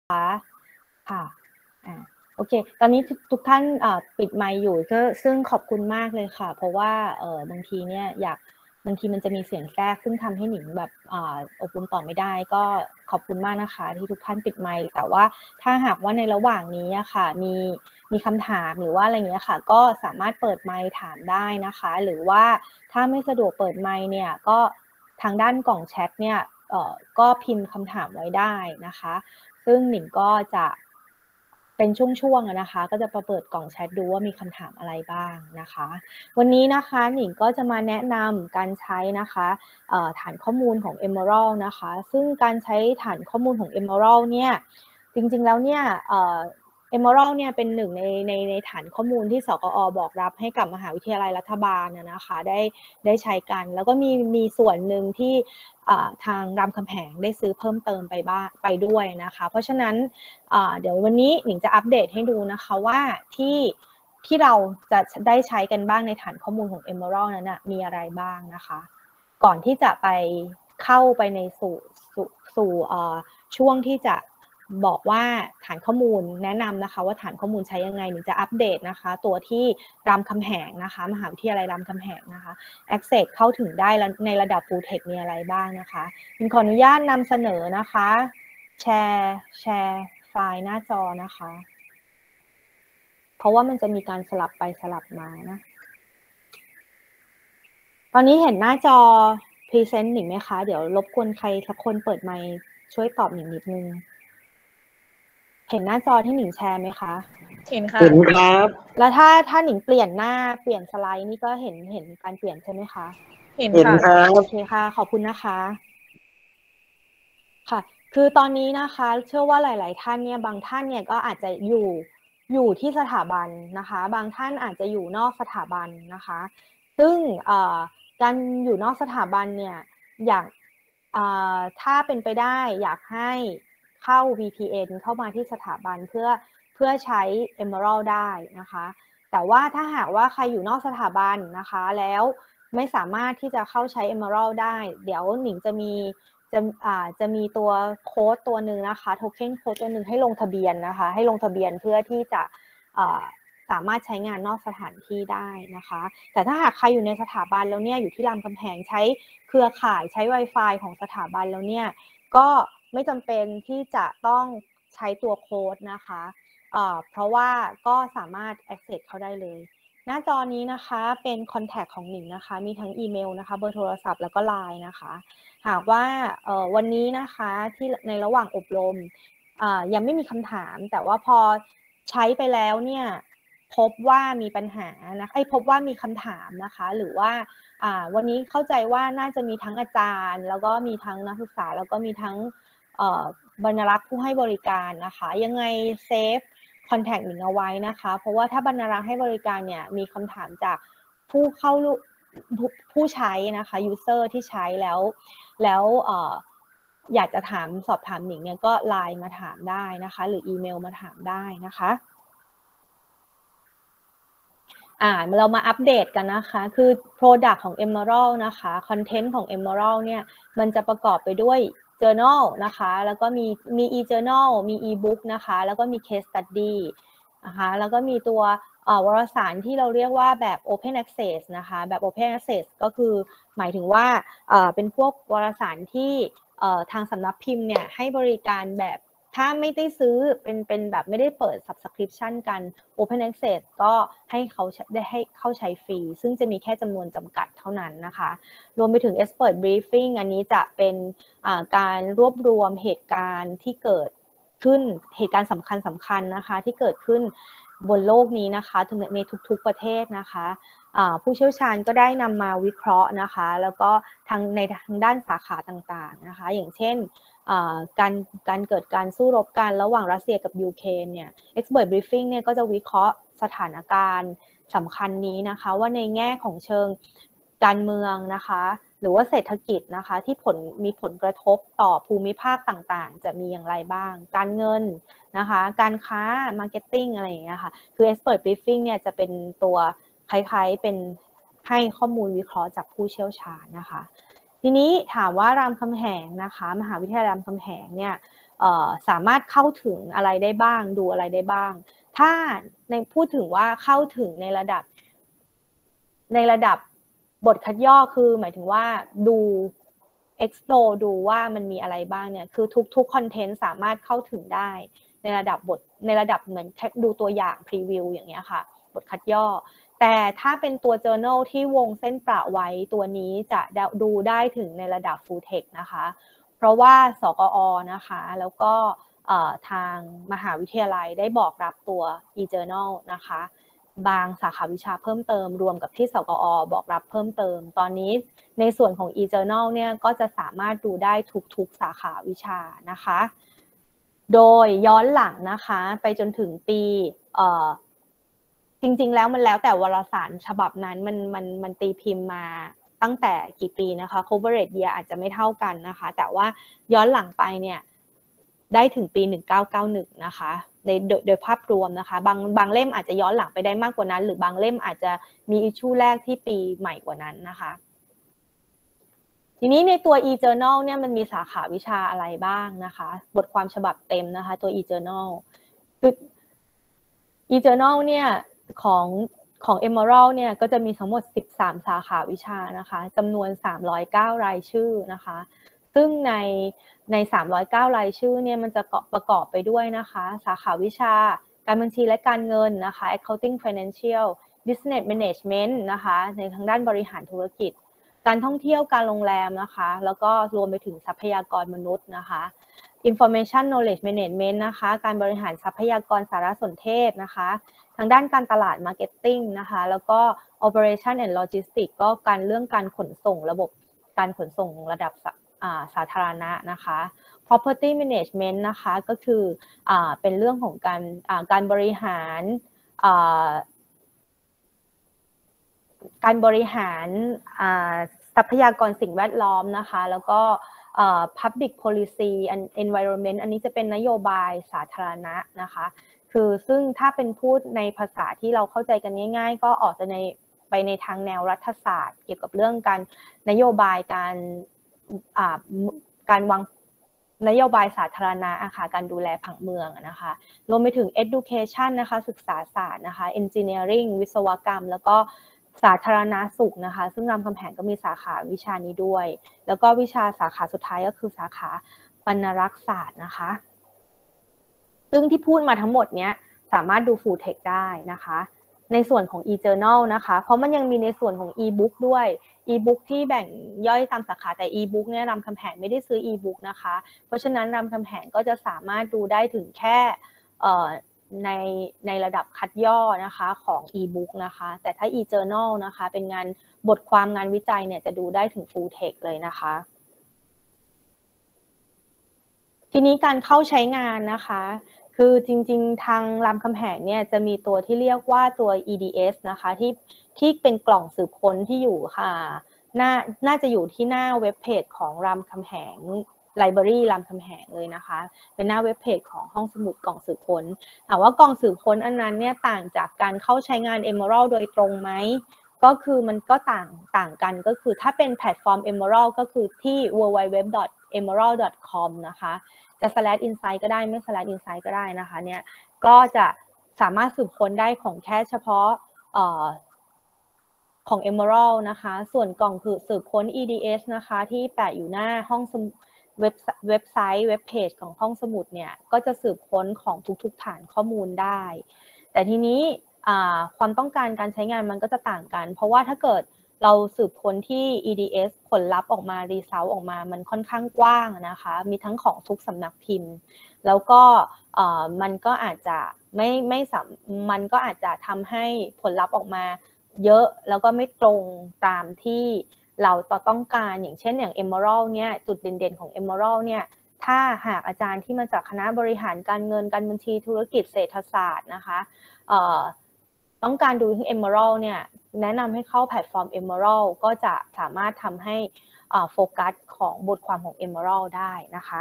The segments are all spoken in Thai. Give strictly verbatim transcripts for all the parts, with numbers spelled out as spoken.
ค่ะอ่าโอเคตอนนี้ทุกท่านปิดไมค์อยู่ก็ซึ่งขอบคุณมากเลยค่ะเพราะว่าเออบางทีเนี่ยอยากบางทีมันจะมีเสียงแทรกซึ่งทำให้หนิงแบบอ่าอบรมต่อไม่ได้ก็ขอบคุณมากนะคะที่ทุกท่านปิดไมค์แต่ว่าถ้าหากว่าในระหว่างนี้ค่ะมีมีคำถามหรือว่าอะไรเงี้ยค่ะก็สามารถเปิดไมค์ถามได้นะคะหรือว่าถ้าไม่สะดวกเปิดไมค์เนี่ยก็ทางด้านกล่องแชทเนี่ยเอ่อก็พิมพ์คำถามไว้ได้นะคะซึ่งหนิงก็จะเป็นช่วงๆนะคะก็จะเปิดกล่องแชทดูว่ามีคำถามอะไรบ้างนะคะวันนี้นะคะหนิงก็จะมาแนะนำการใช้นะคะฐานข้อมูลของ Emerald นะคะซึ่งการใช้ฐานข้อมูลของ Emerald เนี่ยจริงๆแล้วเนี่ยEmerald เนี่ยเป็นหนึ่งในในในฐานข้อมูลที่สกอ.บอกรับให้กับมหาวิทยาลัยรัฐบาลนะคะได้ได้ใช้กันแล้วก็มีมีส่วนหนึ่งที่ทางรามคำแหงได้ซื้อเพิ่มเติมไปบ้างไปด้วยนะคะเพราะฉะนั้นเดี๋ยววันนี้หนิงจะอัปเดตให้ดูนะคะว่าที่ที่เราจะได้ใช้กันบ้างในฐานข้อมูลของ Emerald นั้นนะมีอะไรบ้างนะคะก่อนที่จะไปเข้าไปในสู่สู่สู่ช่วงที่จะบอกว่าฐานข้อมูลแนะนำนะคะว่าฐานข้อมูลใช้ยังไงหนิงจะอัปเดตนะคะตัวที่รามคำแหงนะคะมหาวิทยาลัยรามคำแหงนะคะ access เข้าถึงได้ในระดับ Full Tech มีอะไรบ้างนะคะหนิงขออนุญาตนำเสนอนะคะแชร์แชร์ไฟล์หน้าจอนะคะเพราะว่ามันจะมีการสลับไปสลับมานะตอนนี้เห็นหน้าจอ Present หนิงไหมคะเดี๋ยวรบกวนใครสักคนเปิดไมค์ช่วยตอบหนิงนิดนึงเห็นหน้าจอที่หนิงแชร์ไหมคะเห็นค่ะเห็นครับแล้วถ้าถ้าหนิงเปลี่ยนหน้าเปลี่ยนสไลด์นี่ก็เห็นเห็นการเปลี่ยนใช่ไหมคะเห็นเห็นคค่ะรับโอเคค่ะขอบคุณนะคะค่ะคือตอนนี้นะคะเชื่อว่าหลายๆท่านเนี่ยบางท่านเนี่ยก็อาจจะอยู่อยู่ที่สถาบันนะคะบางท่านอาจจะอยู่นอกสถาบันนะคะซึ่งการอยู่นอกสถาบันเนี่ยอยากถ้าเป็นไปได้อยากให้เข้า วี พี เอ็น เข้ามาที่สถาบันเพื่อเพื่อใช้ Emerald ได้นะคะแต่ว่าถ้าหากว่าใครอยู่นอกสถาบันนะคะแล้วไม่สามารถที่จะเข้าใช้ Emerald ได้เดี๋ยวหนิงจะมีจะอ่าจะมีตัวโค้ดตัวหนึ่งนะคะโทเค็นโค้ดตัวหนึ่งให้ลงทะเบียนนะคะให้ลงทะเบียนเพื่อที่จะอ่าสามารถใช้งานนอกสถานที่ได้นะคะแต่ถ้าหากใครอยู่ในสถาบันแล้วเนี่ยอยู่ที่รามคำแหงใช้เครือข่ายใช้ Wi-Fi ของสถาบันแล้วเนี่ยก็ไม่จำเป็นที่จะต้องใช้ตัวโค้ดนะคะเพราะว่าก็สามารถ access เข้าได้เลยหน้าจอนี้นะคะเป็น contact ของหนิงนะคะมีทั้งอีเมลนะคะเบอร์โทรศัพท์แล้วก็ ไลน์ นะคะหากว่าวันนี้นะคะที่ในระหว่างอบรมยังไม่มีคำถามแต่ว่าพอใช้ไปแล้วเนี่ยพบว่ามีปัญหานะคะพบว่ามีคำถามนะคะหรือว่าวันนี้เข้าใจว่าน่าจะมีทั้งอาจารย์แล้วก็มีทั้งนักศึกษาแล้วก็มีทั้งบรรณารักษ์ผู้ให้บริการนะคะยังไงเซฟคอนแทคหนิงเอาไว้นะคะเพราะว่าถ้าบรรณารักษ์ให้บริการเนี่ยมีคำถามจากผู้เข้าผู้ใช้นะคะยูเซอร์ที่ใช้แล้วแล้วเอ่ออยากจะถามสอบถามหนิงเนี่ยก็ไลน์มาถามได้นะคะหรืออีเมลมาถามได้นะคะอ่าเรามาอัปเดตกันนะคะคือ Product ของ Emerald นะคะ Content ของ Emerald เนี่ยมันจะประกอบไปด้วย Journal นะคะแล้วก็มีมี e-journal มี e-book นะคะแล้วก็มี Case Study นะคะแล้วก็มีตัววารสารที่เราเรียกว่าแบบ Open Access นะคะแบบ Open Access ก็คือหมายถึงว่าเป็นพวกวารสารที่ทางสำนักพิมพ์เนี่ยให้บริการแบบถ้าไม่ได้ซื้อเป็นเป็นแบบไม่ได้เปิด Subscription กัน Open Access ก็ให้เขาได้ให้เข้าใช้ฟรีซึ่งจะมีแค่จำนวนจำกัดเท่านั้นนะคะรวมไปถึง Expert Briefing อันนี้จะเป็นการรวบรวมเหตุการณ์ที่เกิดขึ้นเหตุการณ์สำคัญสำคัญนะคะที่เกิดขึ้นบนโลกนี้นะคะในทุกๆประเทศนะคะผู้เชี่ยวชาญก็ได้นำมาวิเคราะห์นะคะแล้วก็ทางในทางด้านสาขาต่างๆนะคะอย่างเช่นการการเกิดการสู้รบกันระหว่างรัสเซียกับยูเครนเนี่ย Expert Briefing เนี่ยก็จะวิเคราะห์สถานการณ์สำคัญนี้นะคะว่าในแง่ของเชิงการเมืองนะคะหรือว่าเศรษฐกิจนะคะที่ผลมีผลกระทบต่อภูมิภาคต่างๆจะมีอย่างไรบ้างการเงินนะคะการค้า Marketing อะไรอย่างเงี้ยค่ะคือ Expert Briefing เนี่ยจะเป็นตัวคล้ายๆเป็นให้ข้อมูลวิเคราะห์จากผู้เชี่ยวชาญนะคะทีนี้ถามว่ารามคำแหงนะคะมหาวิทยาลัยรามคำแหงเนี่ยสามารถเข้าถึงอะไรได้บ้างดูอะไรได้บ้างถ้าในพูดถึงว่าเข้าถึงในระดับในระดับบทคัดย่อคือหมายถึงว่าดู explore ดูว่ามันมีอะไรบ้างเนี่ยคือทุกๆคอนเทนต์สามารถเข้าถึงได้ในระดับบทในระดับเหมือนดูตัวอย่างพรีวิวอย่างเงี้ยค่ะบทคัดย่อแต่ถ้าเป็นตัว journal ที่วงเส้นประไว้ตัวนี้จะดูได้ถึงในระดับ full text นะคะเพราะว่าสกอ.นะคะแล้วก็ทางมหาวิทยาลัยได้บอกรับตัว e-journal นะคะบางสาขาวิชาเพิ่มเติมรวมกับที่สกอ.บอกรับเพิ่มเติมตอนนี้ในส่วนของ e-journal เนี่ยก็จะสามารถดูได้ทุกๆสาขาวิชานะคะโดยย้อนหลังนะคะไปจนถึงปีเอ่อจริงๆแล้วมันแล้วแต่วารสารฉบับนั้นมันมันมันตีพิมพ์มาตั้งแต่กี่ปีนะคะ coverage year อาจจะไม่เท่ากันนะคะแต่ว่าย้อนหลังไปเนี่ยได้ถึงปีหนึ่งพันเก้าร้อยเก้าสิบเอ็ดนะคะในโดยโดยภาพรวมนะคะบางบางเล่มอาจจะย้อนหลังไปได้มากกว่านั้นหรือบางเล่มอาจจะมีอิชชูแรกที่ปีใหม่กว่านั้นนะคะทีนี้ในตัว e-journal เนี่ยมันมีสาขาวิชาอะไรบ้างนะคะบทความฉบับเต็มนะคะตัว e-journal คือ e-journal เนี่ยของของ Emerald เนี่ยก็จะมีทั้งหมดสิบสามสาขาวิชานะคะจำนวนสามร้อยเก้ารายชื่อนะคะซึ่งในในสามร้อยเก้ารายชื่อเนี่ยมันจะประกอบไปด้วยนะคะสาขาวิชาการบัญชีและการเงินนะคะ accounting financial business management นะคะในทางด้านบริหารธุรกิจการท่องเที่ยวการโรงแรมนะคะแล้วก็รวมไปถึงทรัพยากรมนุษย์นะคะ information knowledge management นะคะการบริหารทรัพยากรสารสนเทศนะคะทางด้านการตลาด marketing นะคะแล้วก็ operation and logistics ก็การเรื่องการขนส่งระบบการขนส่งระดับสาธารณะนะคะ property management นะคะก็คืออเป็นเรื่องของการการบริหารการบริหารทรัพยากรสิ่งแวดล้อมนะคะแล้วก็ public policy and environment อันนี้จะเป็นนโยบายสาธารณะนะคะคือซึ่งถ้าเป็นพูดในภาษาที่เราเข้าใจกันง่ายๆก็ออกจะในไปในทางแนวรัฐศาสตร์เกี่ยวกับเรื่องการนโยบายการการวางนโยบายสาธารณะค่ะการดูแลผังเมืองนะคะรวมไปถึง education นะคะศึกษาศาสตร์นะคะ engineering วิศวกรรมแล้วก็สาธารณสุขนะคะซึ่งรามคำแหงก็มีสาขาวิชานี้ด้วยแล้วก็วิชาสาขาสุดท้ายก็คือสาขาบรรณารักษ์ศาสตร์นะคะซึ่งที่พูดมาทั้งหมดเนี้ยสามารถดู full text ได้นะคะในส่วนของ e-journal นะคะเพราะมันยังมีในส่วนของ e-book ด้วย e-book ที่แบ่งย่อยตามสาขาแต่ e-book เนี่ยรามคำแหงไม่ได้ซื้อ e-book นะคะเพราะฉะนั้นรามคำแหงก็จะสามารถดูได้ถึงแค่ในในระดับคัดย่อนะคะของ e-book นะคะแต่ถ้า e-journal นะคะเป็นงานบทความงานวิจัยเนี่ยจะดูได้ถึง full text เลยนะคะทีนี้การเข้าใช้งานนะคะคือจริงๆทางรามคำแหงเนี่ยจะมีตัวที่เรียกว่าตัว อี ดี เอส นะคะที่ที่เป็นกล่องสืบค้นที่อยู่ค่ะน่าน่าจะอยู่ที่หน้าเว็บเพจของรามคำแหงไลบรารีรามคำแหงเลยนะคะเป็นหน้าเว็บเพจของห้องสมุดกล่องสืบค้นถามว่ากล่องสืบค้นอันนั้นเนี่ยต่างจากการเข้าใช้งาน Emerald โดยตรงไหมก็คือมันก็ต่างต่างกันก็คือถ้าเป็นแพลตฟอร์ม Emerald ก็คือที่ ดับเบิลยู ดับเบิลยู ดับเบิลยู ดอท เอเมอรัลด์ ดอท คอม นะคะจะ slash insight ก็ได้ไม่ slash insight ก็ได้นะคะเนี่ยก็จะสามารถสืบค้นได้ของแค่เฉพาะเอ่อของ Emerald นะคะส่วนกล่องคือสืบค้น อี ดี เอส นะคะที่แปะอยู่หน้าห้องเว็บเว็บไซต์เว็บเพจของห้องสมุดเนี่ยก็จะสืบค้นของทุกๆฐานข้อมูลได้แต่ทีนี้ความต้องการการใช้งานมันก็จะต่างกันเพราะว่าถ้าเกิดเราสืบค้นที่ อี ดี เอส ผลลัพธ์ออกมา result ออกมามันค่อนข้างกว้างนะคะมีทั้งของทุกสำนักพิมพ์แล้วก็มันก็อาจจะไม่ไม่มันก็อาจจะทำให้ผลลัพธ์ออกมาเยอะแล้วก็ไม่ตรงตามที่เราต้องการอย่างเช่นอย่าง Emerald เนี่ยจุดเด่นๆของ Emerald เนี่ยถ้าหากอาจารย์ที่มาจากคณะบริหารการเงินการบัญชีธุรกิจเศรษฐศาสตร์นะคะต้องการดูที่ Emerald เนี่ยแนะนำให้เข้าแพลตฟอร์ม Emerald ก็จะสามารถทำให้โฟกัสของบทความของ Emerald ได้นะคะ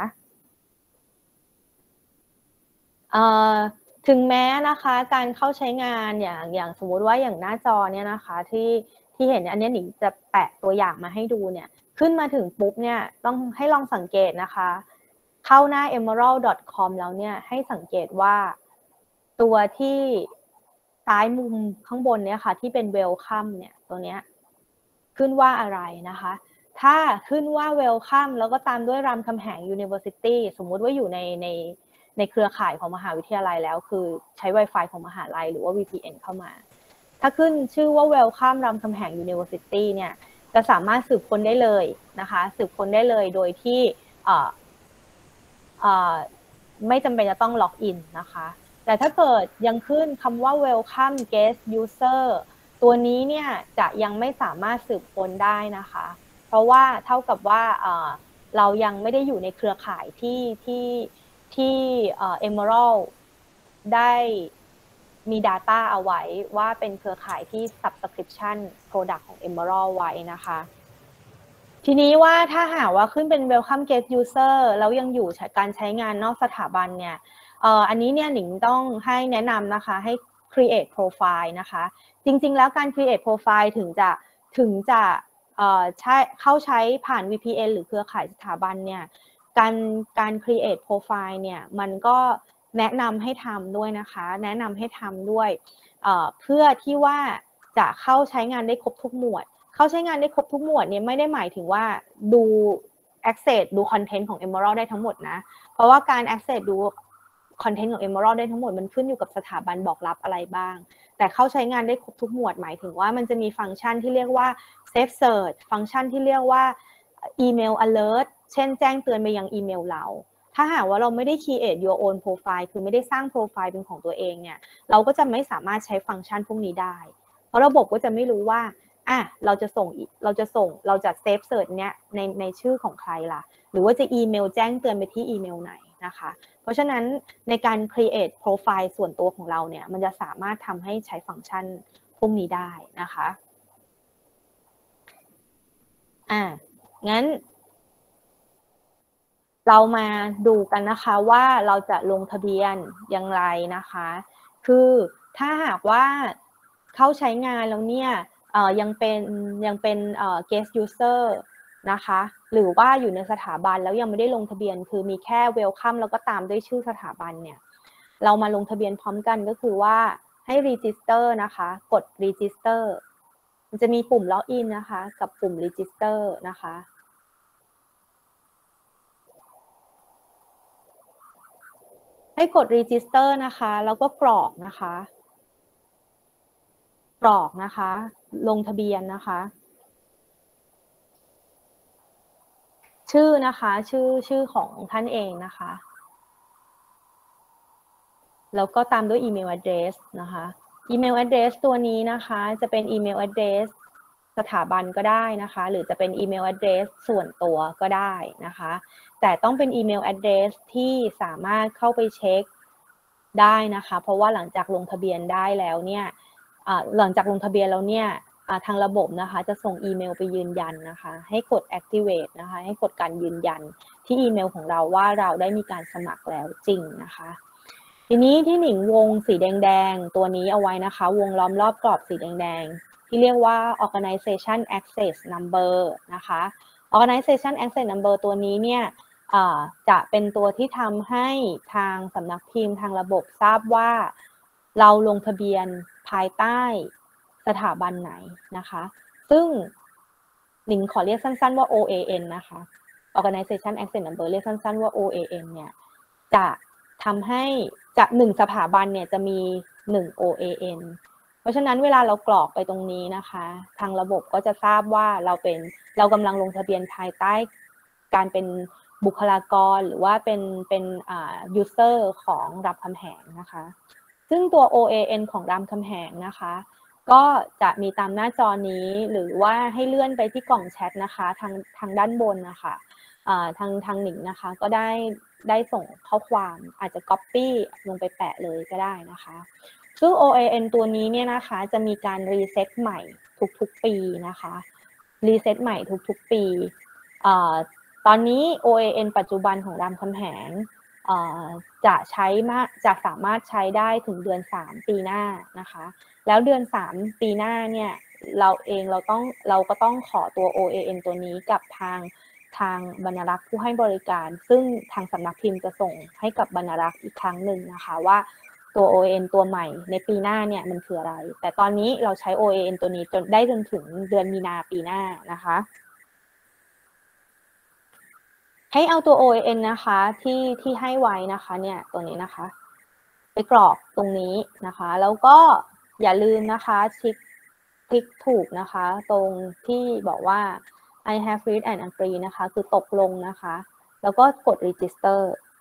ถึงแม้นะคะการเข้าใช้งานอย่างอย่างสมมุติว่าอย่างหน้าจอเนี่ยนะคะที่ที่เห็นอันนี้หนิงจะแปะตัวอย่างมาให้ดูเนี่ยขึ้นมาถึงปุ๊บเนี่ยต้องให้ลองสังเกตนะคะเข้าหน้า เอเมอรัลด์ ดอท คอม แล้วเนี่ยให้สังเกตว่าตัวที่ซ้ายมุมข้างบนเนี่ยค่ะที่เป็น Welcome เนี่ยตัวเนี้ยขึ้นว่าอะไรนะคะถ้าขึ้นว่า Welcome แล้วก็ตามด้วยรามคำแหง University สมมุติว่าอยู่ในในในเครือข่ายของมหาวิทยาลัยแล้วคือใช้ Wi-Fi ของมหาลัยหรือว่า วี พี เอ็น เข้ามาถ้าขึ้นชื่อว่า Welcome รามคำแหง University เนี่ยจะสามารถสืบค้นได้เลยนะคะสืบค้นได้เลยโดยที่ไม่จำเป็นจะต้องล็อกอินนะคะแต่ถ้าเกิดยังขึ้นคำว่า welcome guest user ตัวนี้เนี่ยจะยังไม่สามารถสืบค้นได้นะคะเพราะว่าเท่ากับว่าเรายังไม่ได้อยู่ในเครือข่ายที่ที่ที่ Emerald ได้มี data เอาไว้ว่าเป็นเครือข่ายที่ subscription product ของ Emerald ไว้นะคะทีนี้ว่าถ้าหากว่าขึ้นเป็น welcome guest user แล้วยังอยู่การใช้งานนอกสถาบันเนี่ยเอ่ออันนี้เนี่ยหนิงต้องให้แนะนำนะคะให้ create profile นะคะจริงๆแล้วการ create profile ถึงจะถึงจะเอ่อใช้เข้าใช้ผ่าน วี พี เอ็น หรือเครือข่ายสถาบันเนี่ยการการ create profile เนี่ยมันก็แนะนำให้ทำด้วยนะคะแนะนำให้ทำด้วยเอ่อเพื่อที่ว่าจะเข้าใช้งานได้ครบทุกหมวดเข้าใช้งานได้ครบทุกหมวดเนี่ยไม่ได้หมายถึงว่าดู access ดู content ของ Emerald ได้ทั้งหมดนะเพราะว่าการ access ดู content ของ Emerald ได้ทั้งหมดมันขึ้นอยู่กับสถาบันบอกรับอะไรบ้างแต่เข้าใช้งานได้ครบทุกหมวดหมายถึงว่ามันจะมีฟังก์ชันที่เรียกว่า safe search ฟังก์ชันที่เรียกว่า email alert เช่นแจ้งเตือนไปยังอีเมลเราถ้าหากว่าเราไม่ได้ create your own profile คือไม่ได้สร้างโปรไฟล์เป็นของตัวเองเนี่ยเราก็จะไม่สามารถใช้ฟังก์ชันพวกนี้ได้เพราะระบบก็จะไม่รู้ว่าอ่ะเราจะส่งเราจะส่งเราจะเซฟเสิร์ชเนี้ยในในชื่อของใครล่ะหรือว่าจะอีเมลแจ้งเตือนไปที่อีเมลไหนนะคะเพราะฉะนั้นในการ create profile ส่วนตัวของเราเนี่ยมันจะสามารถทำให้ใช้ฟังก์ชันพวกนี้ได้นะคะอ่ะงั้นเรามาดูกันนะคะว่าเราจะลงทะเบียนอย่างไรนะคะคือถ้าหากว่าเข้าใช้งานแล้วเนี่ยยังเป็นยังเป็น guest user นะคะหรือว่าอยู่ในสถาบันแล้วยังไม่ได้ลงทะเบียนคือมีแค่ welcome แล้วก็ตามด้วยชื่อสถาบันเนี่ยเรามาลงทะเบียนพร้อมกันก็คือว่าให้ register นะคะกด register มันจะมีปุ่ม login นะคะกับปุ่ม register นะคะให้กด register นะคะแล้วก็กรอกนะคะกรอกนะคะลงทะเบียนนะคะชื่อนะคะชื่อชื่อของท่านเองนะคะแล้วก็ตามด้วยอีเมล address นะคะอีเมล address ตัวนี้นะคะจะเป็นอีเมล address สถาบันก็ได้นะคะหรือจะเป็นอีเมล address ส่วนตัวก็ได้นะคะแต่ต้องเป็นอีเมล address ที่สามารถเข้าไปเช็คได้นะคะเพราะว่าหลังจากลงทะเบียนได้แล้วเนี่ยหลังจากลงทะเบียนแล้วเนี่ยทางระบบนะคะจะส่งอีเมลไปยืนยันนะคะให้กด activate นะคะให้กดการยืนยันที่อีเมลของเราว่าเราได้มีการสมัครแล้วจริงนะคะทีนี้ที่หนิงวงสีแดงๆตัวนี้เอาไว้นะคะวงล้อมรอบกรอบสีแดงๆที่เรียกว่า organization access number นะคะ organization access number ตัวนี้เนี่ยจะเป็นตัวที่ทำให้ทางสำนักพิมพ์ทางระบบทราบว่าเราลงทะเบียนภายใต้สถาบันไหนนะคะซึ่งหนิงขอเรียกสั้นๆว่า โอ เอ เอ็น นะคะ organization access number เรียกสั้นๆว่า โอ เอ เอ็น เนี่ยจะทำให้จากหนึ่งสถาบันเนี่ยจะมีหนึ่ง โอ เอ เอ็น เพราะฉะนั้นเวลาเรากรอกไปตรงนี้นะคะทางระบบก็จะทราบว่าเราเป็นเรากำลังลงทะเบียนภายใต้การเป็นบุคลากรหรือว่าเป็นเป็นอ่า user ของรามคำแหงนะคะซึ่งตัว โอ เอ เอ็น ของรามคำแหงนะคะก็จะมีตามหน้าจอนี้หรือว่าให้เลื่อนไปที่กล่องแชทนะคะทางทางด้านบนนะคะทางทางหนิงนะคะก็ได้ได้ส่งข้อความอาจจะ copy ลงไปแปะเลยก็ได้นะคะซึ่ง โอ เอ เอ็น ตัวนี้เนี่ยนะคะจะมีการรีเซ็ตใหม่ทุกๆปีนะคะรีเซ็ตใหม่ทุกๆปีตอนนี้ โอ เอ เอ็น ปัจจุบันของรามคำแหงจะใช้มาจะสามารถใช้ได้ถึงเดือนสามปีหน้านะคะแล้วเดือนสามปีหน้าเนี่ยเราเองเราต้องเราก็ต้องขอตัว โอ เอ เอ็น ตัวนี้กับทางทางบรรณารักษ์ผู้ให้บริการซึ่งทางสำนักพิมพ์จะส่งให้กับบรรณารักษ์อีกครั้งหนึ่งนะคะว่าตัว โอ เอ เอ็น ตัวใหม่ในปีหน้าเนี่ยมันคืออะไรแต่ตอนนี้เราใช้ โอ เอ เอ็น ตัวนี้จนได้จนถึงเดือนมีนาปีหน้านะคะให้เอาตัว โอ เอ เอ็น นะคะที่ที่ให้ไว้นะคะเนี่ยตัวนี้นะคะไปกรอกตรงนี้นะคะแล้วก็อย่าลืมนะคะคลิกคลิกถูกนะคะตรงที่บอกว่า I have read and agree นะคะคือตกลงนะคะแล้วก็กด register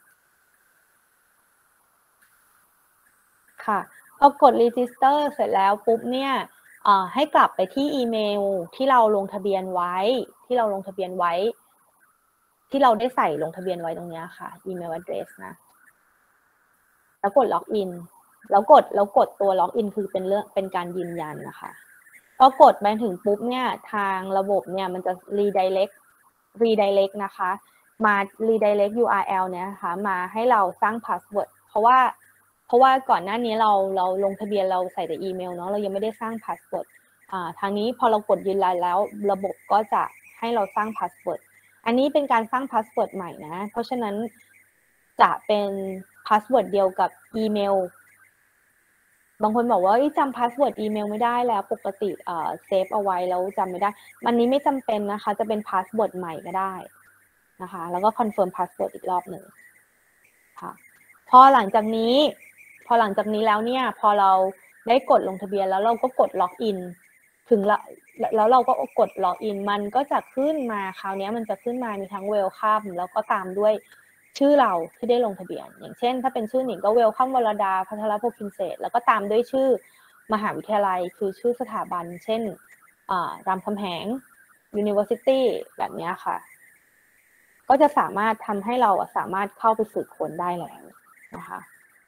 ค่ะพอกด register เสร็จแล้วปุ๊บเนี่ยให้กลับไปที่อีเมลที่เราลงทะเบียนไว้ที่เราลงทะเบียนไว้ที่เราได้ใส่ลงทะเบียนไว้ตรงนี้ค่ะอีเมล address นะแล้วกด login แล้วกดแล้วกดตัว login คือเป็นเรื่องเป็นการยืนยันนะคะพอกดไปถึงปุ๊บเนี่ยทางระบบเนี่ยมันจะ redirect redirect นะคะมา redirect ยู อาร์ แอล เนี่ยนะคะมาให้เราสร้าง password เพราะว่าเพราะว่าก่อนหน้านี้เราเราลงทะเบียนเราใส่แต่อีเมลเนาะเรายังไม่ได้สร้าง password อ่าทางนี้พอเรากดยืนยันแล้วระบบก็จะให้เราสร้าง password อันนี้เป็นการสร้าง password ใหม่นะเพราะฉะนั้นจะเป็น password เดียวกับอีเมลบางคนบอกว่าจำพาสเวิร์ดอีเมลไม่ได้แล้วปกติเอ่อเซฟเอาไว้แล้วจำไม่ได้มันนี้ไม่จำเป็นนะคะจะเป็นพาสเวิร์ดใหม่ก็ได้นะคะแล้วก็คอนเฟิร์มพาสเวิร์ดอีกรอบหนึ่งค่ะพอหลังจากนี้พอหลังจากนี้แล้วเนี่ยพอเราได้กดลงทะเบียนแล้วเราก็กดล็อกอินถึงแล้วแล้วเราก็กดล็อกอินมันก็จะขึ้นมาคราวนี้มันจะขึ้นมามีทั้งเวลคัมแล้วก็ตามด้วยชื่อเราที่ได้ลงทะเบียนอย่างเช่นถ้าเป็นชื่อหนิงก็เวลคัมวรดาพัทรพกินเศษแล้วก็ตามด้วยชื่อมหาวิทยาลัยคือชื่อสถาบันเช่นรามคำแหง University แบบนี้ค่ะก็จะสามารถทำให้เราสามารถเข้าไปสืบค้นได้แล้วนะคะ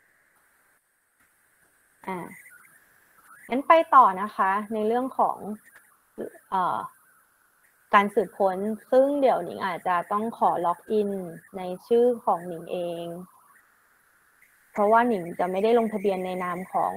อ่างั้นไปต่อนะคะในเรื่องของเอ่อการสืบค้นซึ่งเดี๋ยวหนิงอาจจะต้องขอล็อกอินในชื่อของหนิงเองเพราะว่าหนิงจะไม่ได้ลงทะเบียนในนามของ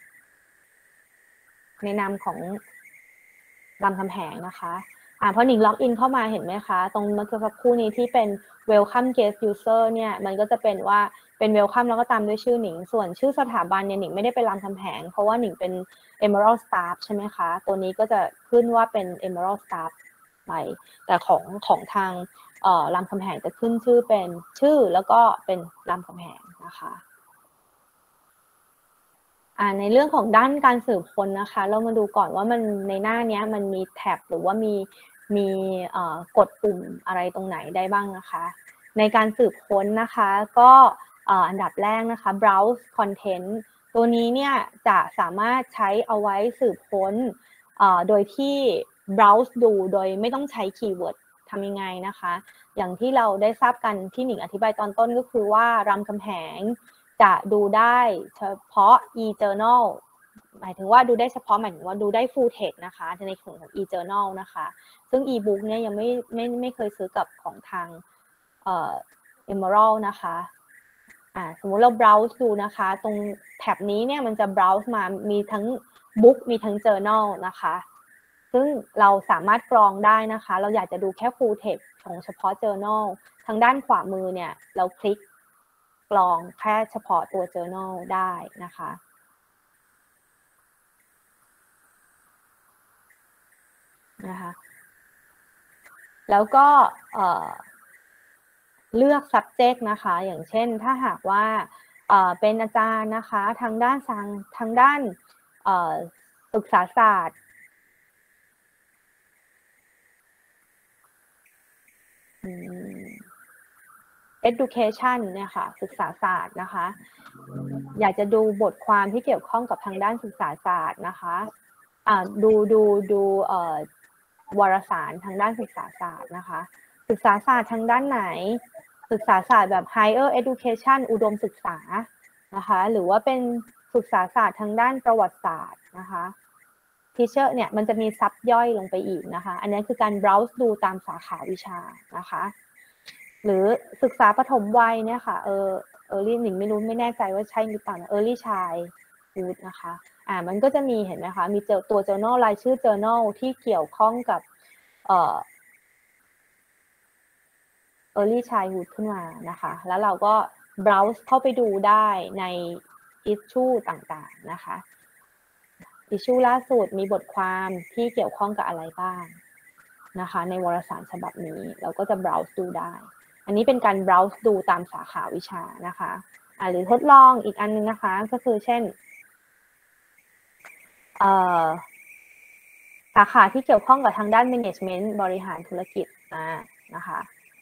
ในนามของรามคำแหงนะคะอ่าพอหนิงล็อกอินเข้ามาเห็นไหมคะตรงเมื่อสักครู่นี้ที่เป็น welcome guest user เนี่ยมันก็จะเป็นว่าเป็น welcome แล้วก็ตามด้วยชื่อหนิงส่วนชื่อสถาบันเนี่ยหนิงไม่ได้เป็นรามคำแหงเพราะว่าหนิงเป็น Emerald Staff ใช่ไหมคะตัวนี้ก็จะขึ้นว่าเป็น Emerald Staff ไปแต่ของของทางเอ่อรามคำแหงจะขึ้นชื่อเป็นชื่อแล้วก็เป็นรามคำแหงนะคะในเรื่องของด้านการสืบค้นนะคะเรามาดูก่อนว่ามันในหน้านี้มันมีแท็บหรือว่ามีมีกดปุ่มอะไรตรงไหนได้บ้างนะคะในการสืบค้นนะคะก็อันดับแรกนะคะ browse content ตัวนี้เนี่ยจะสามารถใช้เอาไว้สืบค้นโดยที่ browse ดูโดยไม่ต้องใช้คีย์เวิร์ดทำยังไงนะคะอย่างที่เราได้ทราบกันที่หนิงอธิบายตอนต้นก็คือว่ารามคำแหงจะดูได้เฉพาะ e-journal หมายถึงว่าดูได้เฉพาะหมายถึงว่าดูได้ full text นะคะในส่วนของ e-journal นะคะซึ่ง e-book เนี่ยยังไม่ไม่ไม่เคยซื้อกับของทางเอ่อ Emerald นะคะอ่าสมมุติเรา browse ดูนะคะตรงแท็บนี้เนี่ยมันจะ browse มามีทั้ง book มีทั้ง journal นะคะซึ่งเราสามารถกรองได้นะคะเราอยากจะดูแค่ full text ของเฉพาะ journal ทางด้านขวามือเนี่ยเราคลิกกรองแค่เฉพาะตัว journal ได้นะคะนะคะแล้วก็เลือก subject นะคะอย่างเช่นถ้าหากว่าเป็นอาจารย์นะคะทางด้านทางทางด้านศึกษาศาสตร์education เนี่ยค่ะศึกษาศาสตร์นะคะอยากจะดูบทความที่เกี่ยวข้องกับทางด้านศึกษาศาสตร์นะคะอ่าดูดูดูเอ่อวารสารทางด้านศึกษาศาสตร์นะคะศึกษาศาสตร์ทางด้านไหนศึกษาศาสตร์แบบ higher education อุดมศึกษานะคะหรือว่าเป็นศึกษาศาสตร์ทางด้านประวัติศาสตร์นะคะ teacher เนี่ยมันจะมีซับย่อยลงไปอีกนะคะอันนี้คือการ browse ดูตามสาขาวิชานะคะหรือศึกษาปฐมวัยเนี่ยค่ะเออเออรี่หนิงไม่รู้ไม่แน่ใจว่าใช่หรือเปล่านะ early childhood นะคะอ่ามันก็จะมีเห็นไหมคะมีเจอตัว journal รายชื่อ journal ที่เกี่ยวข้องกับเอ่อ early childhood ขึ้นมานะคะแล้วเราก็ browse เข้าไปดูได้ใน issue ต่างๆนะคะ issue ล่าสุดมีบทความที่เกี่ยวข้องกับอะไรบ้างนะคะในวารสารฉบับนี้เราก็จะ browse ดูได้อันนี้เป็นการ browse ดูตามสาขาวิชานะคะอ่าหรือทดลองอีกอันนึงนะคะก็คือเช่นเอ่อสาขาที่เกี่ยวข้องกับทางด้าน management บริหารธุรกิจอ่านะคะ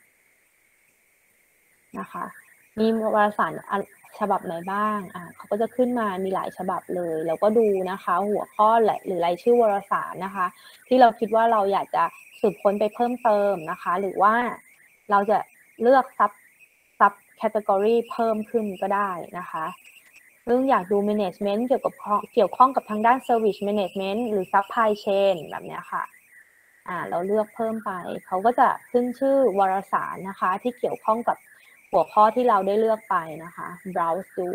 นะคะมีวารสารฉบับไหนบ้างอ่าเขาก็จะขึ้นมามีหลายฉบับเลยแล้วก็ดูนะคะหัวข้อหรือรายชื่อวารสารนะคะที่เราคิดว่าเราอยากจะสืบค้นไปเพิ่มเติมนะคะหรือว่าเราจะเลือกซับซับแคตตากรีเพิ่มขึ้นก็ได้นะคะซึ่งอยากดู management เกี่ยวกับเกี่ยวข้องกับทางด้าน service management หรือ supply chain แบบนี้ค่ะอ่าเราเลือกเพิ่มไปเขาก็จะขึ้นชื่อวารสารนะคะที่เกี่ยวข้องกับหัวข้อที่เราได้เลือกไปนะคะ browse ดู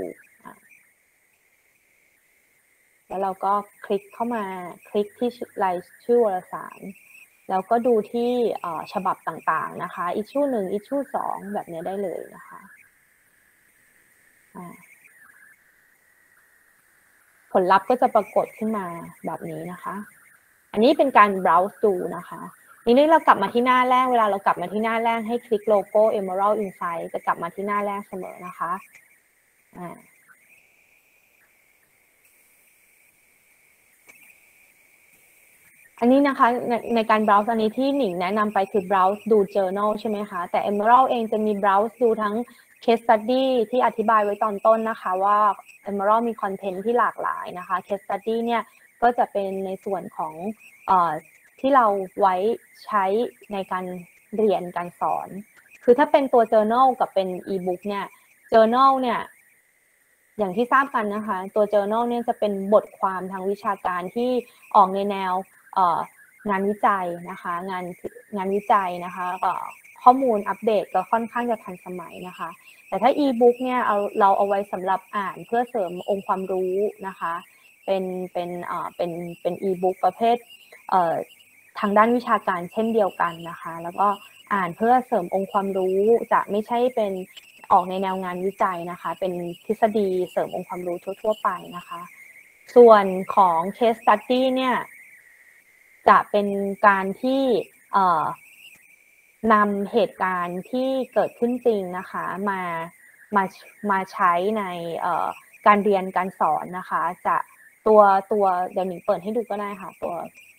แล้วเราก็คลิกเข้ามาคลิกที่รายชื่อวารสารแล้วก็ดูที่ฉบับต่างๆนะคะ issue หนึ่ง issue สองแบบนี้ได้เลยนะคะผลลัพธ์ก็จะปรากฏขึ้นมาแบบนี้นะคะอันนี้เป็นการ browse ดูนะคะทีนี้เรากลับมาที่หน้าแรกเวลาเรากลับมาที่หน้าแรกให้คลิกโลโก้ Emerald Insight จะกลับมาที่หน้าแรกเสมอนะคะอ่าอันนี้นะคะในในการ browse อันนี้ที่หนิงแนะนำไปคือ browse ดู journal ใช่ไหมคะแต่ Emerald เองจะมี browse ดูทั้ง case study ที่อธิบายไว้ตอนต้นนะคะว่า Emerald มีคอนเทนต์ที่หลากหลายนะคะ case study เนี่ยก็จะเป็นในส่วนของเอ่อที่เราไว้ใช้ในการเรียนการสอนคือถ้าเป็นตัว journal กับเป็น e-book เนี่ย journal เนี่ยอย่างที่ทราบกันนะคะตัว journal เนี่ยจะเป็นบทความทางวิชาการที่ออกในแนวงานวิจัยนะคะงานงานวิจัยนะคะข้อมูลอัปเดตก็ค่อนข้างจะทันสมัยนะคะแต่ถ้า e-book เนี่ยเอาเราเอาไว้สำหรับอ่านเพื่อเสริมองค์ความรู้นะคะเป็นเป็นเอ่อเป็นเป็น e-book ประเภทเอ่อทางด้านวิชาการเช่นเดียวกันนะคะแล้วก็อ่านเพื่อเสริมองค์ความรู้จะไม่ใช่เป็นออกในแนวงานวิจัยนะคะเป็นทฤษฎีเสริมองค์ความรู้ทั่วๆไปนะคะส่วนของ case study เนี่ยจะเป็นการที่นำเหตุการณ์ที่เกิดขึ้นจริงนะคะมามามาใช้ในการเรียนการสอนนะคะจะตัวตัวเดี๋ยวหนิงเปิดให้ดูก็ได้ค่ะตัว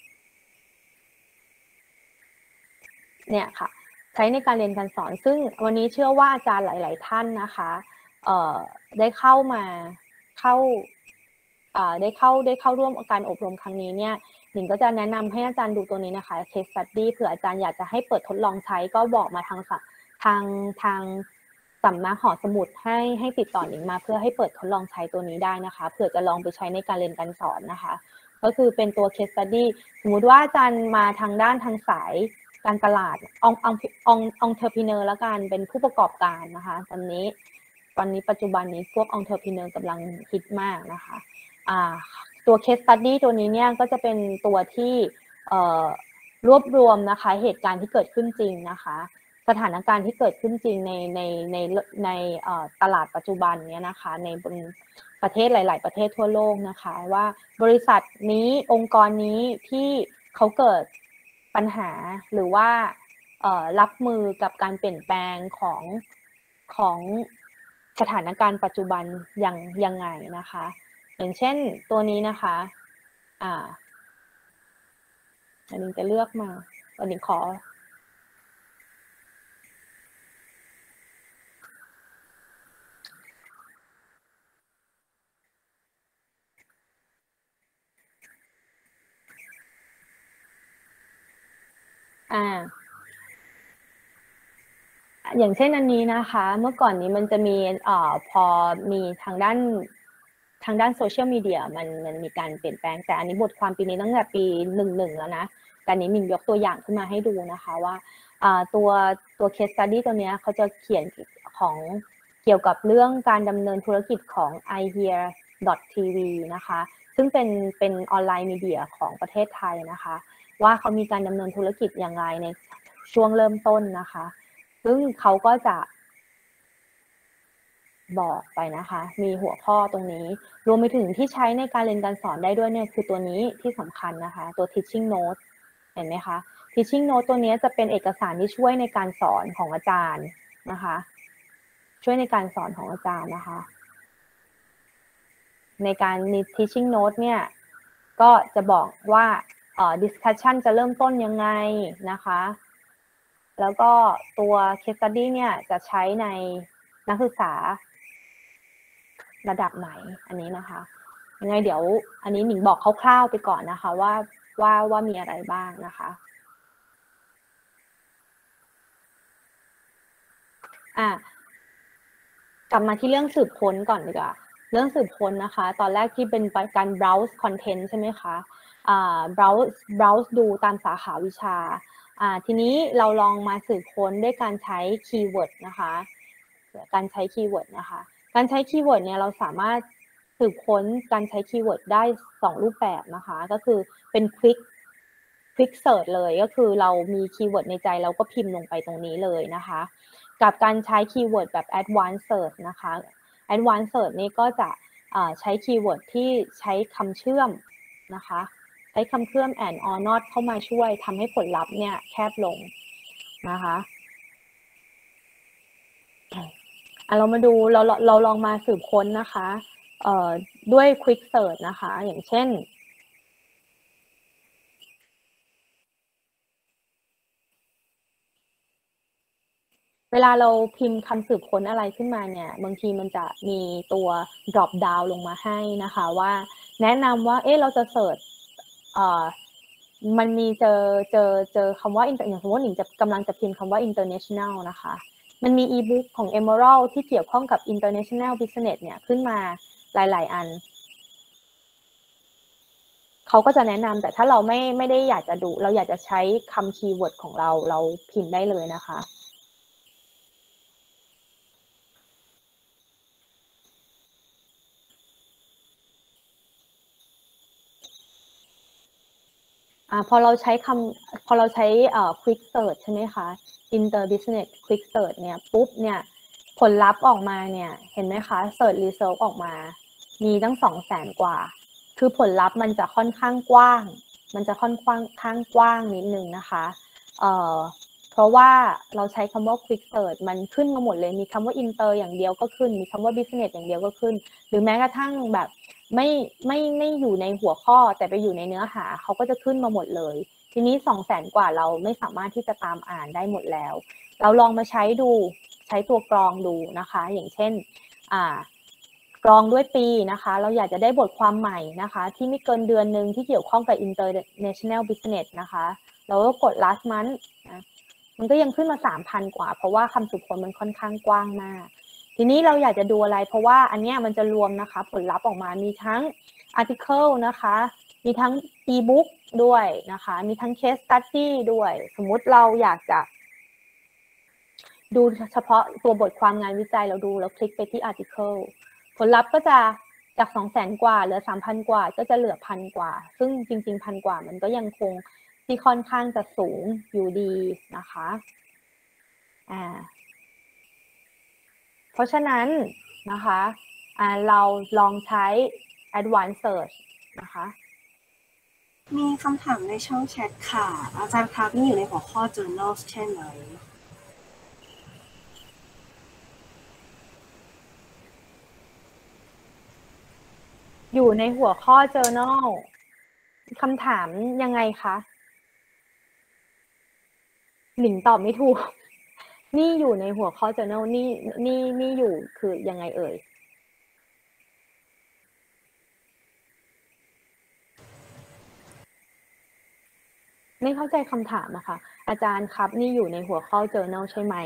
เนี่ยค่ะใช้ในการเรียนการสอนซึ่งวันนี้เชื่อว่าอาจารย์หลายๆท่านนะคะได้เข้ามาเข้าได้เข้าได้เข้าร่วมการอบรมครั้งนี้เนี่ยหนิงก็จะแนะนำให้อาจารย์ดูตัวนี้นะคะ case study เผื่ออาจารย์อยากจะให้เปิดทดลองใช้ก็บอกมาทางทางทางสำนักหอสมุดให้ให้ติดต่อหนิงมาเพื่อให้เปิดทดลองใช้ตัวนี้ได้นะคะเผื่อจะลองไปใช้ในการเรียนการสอนนะคะก็คือเป็นตัว case study สมมุติว่าอาจารย์มาทางด้านทางสายการตลาดององององเทอร์พิเนอร์แล้วกันเป็นผู้ประกอบการนะคะตอนนี้ตอนนี้ปัจจุบันนี้พวกองเทอร์พิเนอร์กำลังฮิตมากนะคะอ่าตัว case study ตัวนี้เนี่ยก็จะเป็นตัวที่รวบรวมนะคะเหตุการณ์ที่เกิดขึ้นจริงนะคะสถานการณ์ที่เกิดขึ้นจริงในในในในตลาดปัจจุบันเนี้ยนะคะในบนประเทศหลายๆประเทศทั่วโลกนะคะว่าบริษัทนี้องค์กรนี้ที่เขาเกิดปัญหาหรือว่ารับมือกับการเปลี่ยนแปลงของของสถานการณ์ปัจจุบันอย่างยังไงนะคะอย่างเช่นตัวนี้นะคะอ่าอันนี้จะเลือกมาอันนี้ขออ่าอย่างเช่นอันนี้นะคะเมื่อก่อนนี้มันจะมีเอ่อพอมีทางด้านทางด้านโซเชียลมีเดียมันมันมีการเปลี่ยนแปลงแต่อันนี้บทความปีนี้ตั้งแต่ปีหนึ่งหนึ่งแล้วนะแต่นี้มินยกตัวอย่างขึ้นมาให้ดูนะคะว่าตัวตัว case study ตัวนี้เขาจะเขียนของเกี่ยวกับเรื่องการดำเนินธุรกิจของ ไอ เฮีย ดอท ที วี นะคะซึ่งเป็นเป็นออนไลน์มีเดียของประเทศไทยนะคะว่าเขามีการดำเนินธุรกิจอย่างไรในช่วงเริ่มต้นนะคะซึ่งเขาก็จะบอกไปนะคะมีหัวข้อตรงนี้รวมไปถึงที่ใช้ในการเรียนการสอนได้ด้วยเนี่ยคือตัวนี้ที่สำคัญนะคะตัว teaching note เห็นไหมคะ teaching note ตัวนี้จะเป็นเอกสารที่ช่วยในการสอนของอาจารย์นะคะช่วยในการสอนของอาจารย์นะคะในการมี teaching note เนี่ยก็จะบอกว่าเอ่อ discussion จะเริ่มต้นยังไงนะคะแล้วก็ตัว case study เนี่ยจะใช้ในนักศึกษาระดับไหนอันนี้นะคะยังไงเดี๋ยวอันนี้หนิงบอกคร่าวๆไปก่อนนะคะว่าว่าว่ามีอะไรบ้างนะคะอ่ะกลับมาที่เรื่องสืบค้นก่อนดีกว่าเรื่องสืบค้นนะคะตอนแรกที่เป็นการ browse content ใช่ไหมคะอ่า browse browse ดูตามสาขาวิชาอ่าทีนี้เราลองมาสืบค้นด้วยการใช้คีย์เวิร์ดนะคะการใช้คีย์เวิร์ดนะคะการใช้คีย์เวิร์ดเนี่ยเราสามารถสืบค้นการใช้คีย์เวิร์ดได้สองรูปแบบนะคะก็คือเป็น quick quick search เลยก็คือเรามีคีย์เวิร์ดในใจเราก็พิมพ์ลงไปตรงนี้เลยนะคะกับการใช้คีย์เวิร์ดแบบ advanced search นะคะ advanced search นี่ก็จะใช้คีย์เวิร์ดที่ใช้คำเชื่อมนะคะใช้คำเชื่อม and or not เข้ามาช่วยทำให้ผลลัพธ์เนี่ยแคบลงนะคะเรามาดูเราเราลองมาสืบค้นนะคะด้วย quick search นะคะอย่างเช่นเวลาเราพิมพ์คำสืบค้นอะไรขึ้นมาเนี่ยบางทีมันจะมีตัว drop down ลงมาให้นะคะว่าแนะนำว่าเอ๊ะเราจะเสิร์ชมันมีเจอเจอเจอคำว่าอย่างสมมติหนิงจะกำลังจะพิมพ์คำว่า international นะคะมันมี e-book ของ Emerald ที่เกี่ยวข้องกับ international business เนี่ยขึ้นมาหลายๆอันเขาก็จะแนะนำแต่ถ้าเราไม่ไม่ได้อยากจะดูเราอยากจะใช้คำคีย์เวิร์ดของเราเราพิมพ์ได้เลยนะคะอ่าพอเราใช้คำพอเราใช้เอ่อ quick search ใช่ไหมคะ inter business quick search เนี่ยปุ๊บเนี่ยผลลัพธ์ออกมาเนี่ยเห็นไหมคะ search result ออกมามีตั้งสองแสนกว่าคือผลลัพธ์มันจะค่อนข้างกว้างมันจะค่อนข้างข้างกว้างนิดนึงนะคะเอ่อเพราะว่าเราใช้คำว่า quick search มันขึ้นมาหมดเลยมีคำว่า inter อย่างเดียวก็ขึ้นมีคำว่า business อย่างเดียวก็ขึ้นหรือแม้กระทั่งแบบไม่ไม่ไม่อยู่ในหัวข้อแต่ไปอยู่ในเนื้อหาเขาก็จะขึ้นมาหมดเลยทีนี้สองแสนกว่าเราไม่สามารถที่จะตามอ่านได้หมดแล้วเราลองมาใช้ดูใช้ตัวกรองดูนะคะอย่างเช่นอ่ากรองด้วยปีนะคะเราอยากจะได้บทความใหม่นะคะที่ไม่เกินเดือนหนึ่งที่เกี่ยวข้องกับ international business นะคะเราก็กด last month นะมันก็ยังขึ้นมา สามพัน กว่าเพราะว่าคำสืบค้นมันค่อนข้างกว้างมากทีนี้เราอยากจะดูอะไรเพราะว่าอันนี้มันจะรวมนะคะผลลัพธ์ออกมามีทั้ง article นะคะมีทั้ง e-book ด้วยนะคะมีทั้ง case study ด้วยสมมุติเราอยากจะดูเฉพาะตัวบทความงานวิจัยเราดูแล้วคลิกไปที่ article ผลลัพธ์ก็จะจาก สองแสน กว่าเหลือ สามพัน กว่าก็จะเหลือพันกว่าซึ่งจริงๆพันกว่ามันก็ยังคงที่ค่อนข้างจะสูงอยู่ดีนะคะอ่าเพราะฉะนั้นนะคะอ่าเราลองใช้ advanced search นะคะมีคำถามในช่องแชทค่ะอาจารย์ครับนี่อยู่ในหัวข้อ journal ใช่ไหมอยู่ในหัวข้อ journal คำถามยังไงคะหลิงตอบไม่ถูกนี่อยู่ในหัวข้อ journal นี่นี่นี่อยู่คือยังไงเอ่ยไม่เข้าใจคำถามอะค่ะอาจารย์ครับนี่อยู่ในหัวข้อ journal ใช่ไหม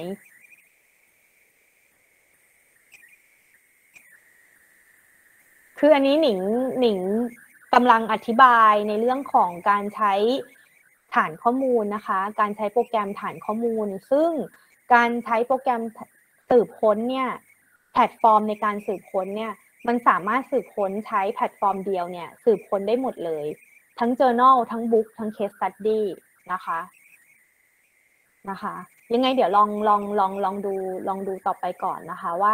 คืออันนี้หนิงหนิงกำลังอธิบายในเรื่องของการใช้ฐานข้อมูลนะคะการใช้โปรแกรมฐานข้อมูลซึ่งการใช้โปรแกรมสืบค้นเนี่ยแพลตฟอร์มในการสืบค้นเนี่ยมันสามารถสืบค้นใช้แพลตฟอร์มเดียวเนี่ยสืบค้นได้หมดเลยทั้ง journal ทั้ง book ทั้ง case study นะคะนะคะยังไงเดี๋ยวลองลองลองลองดูลองดูต่อไปก่อนนะคะว่า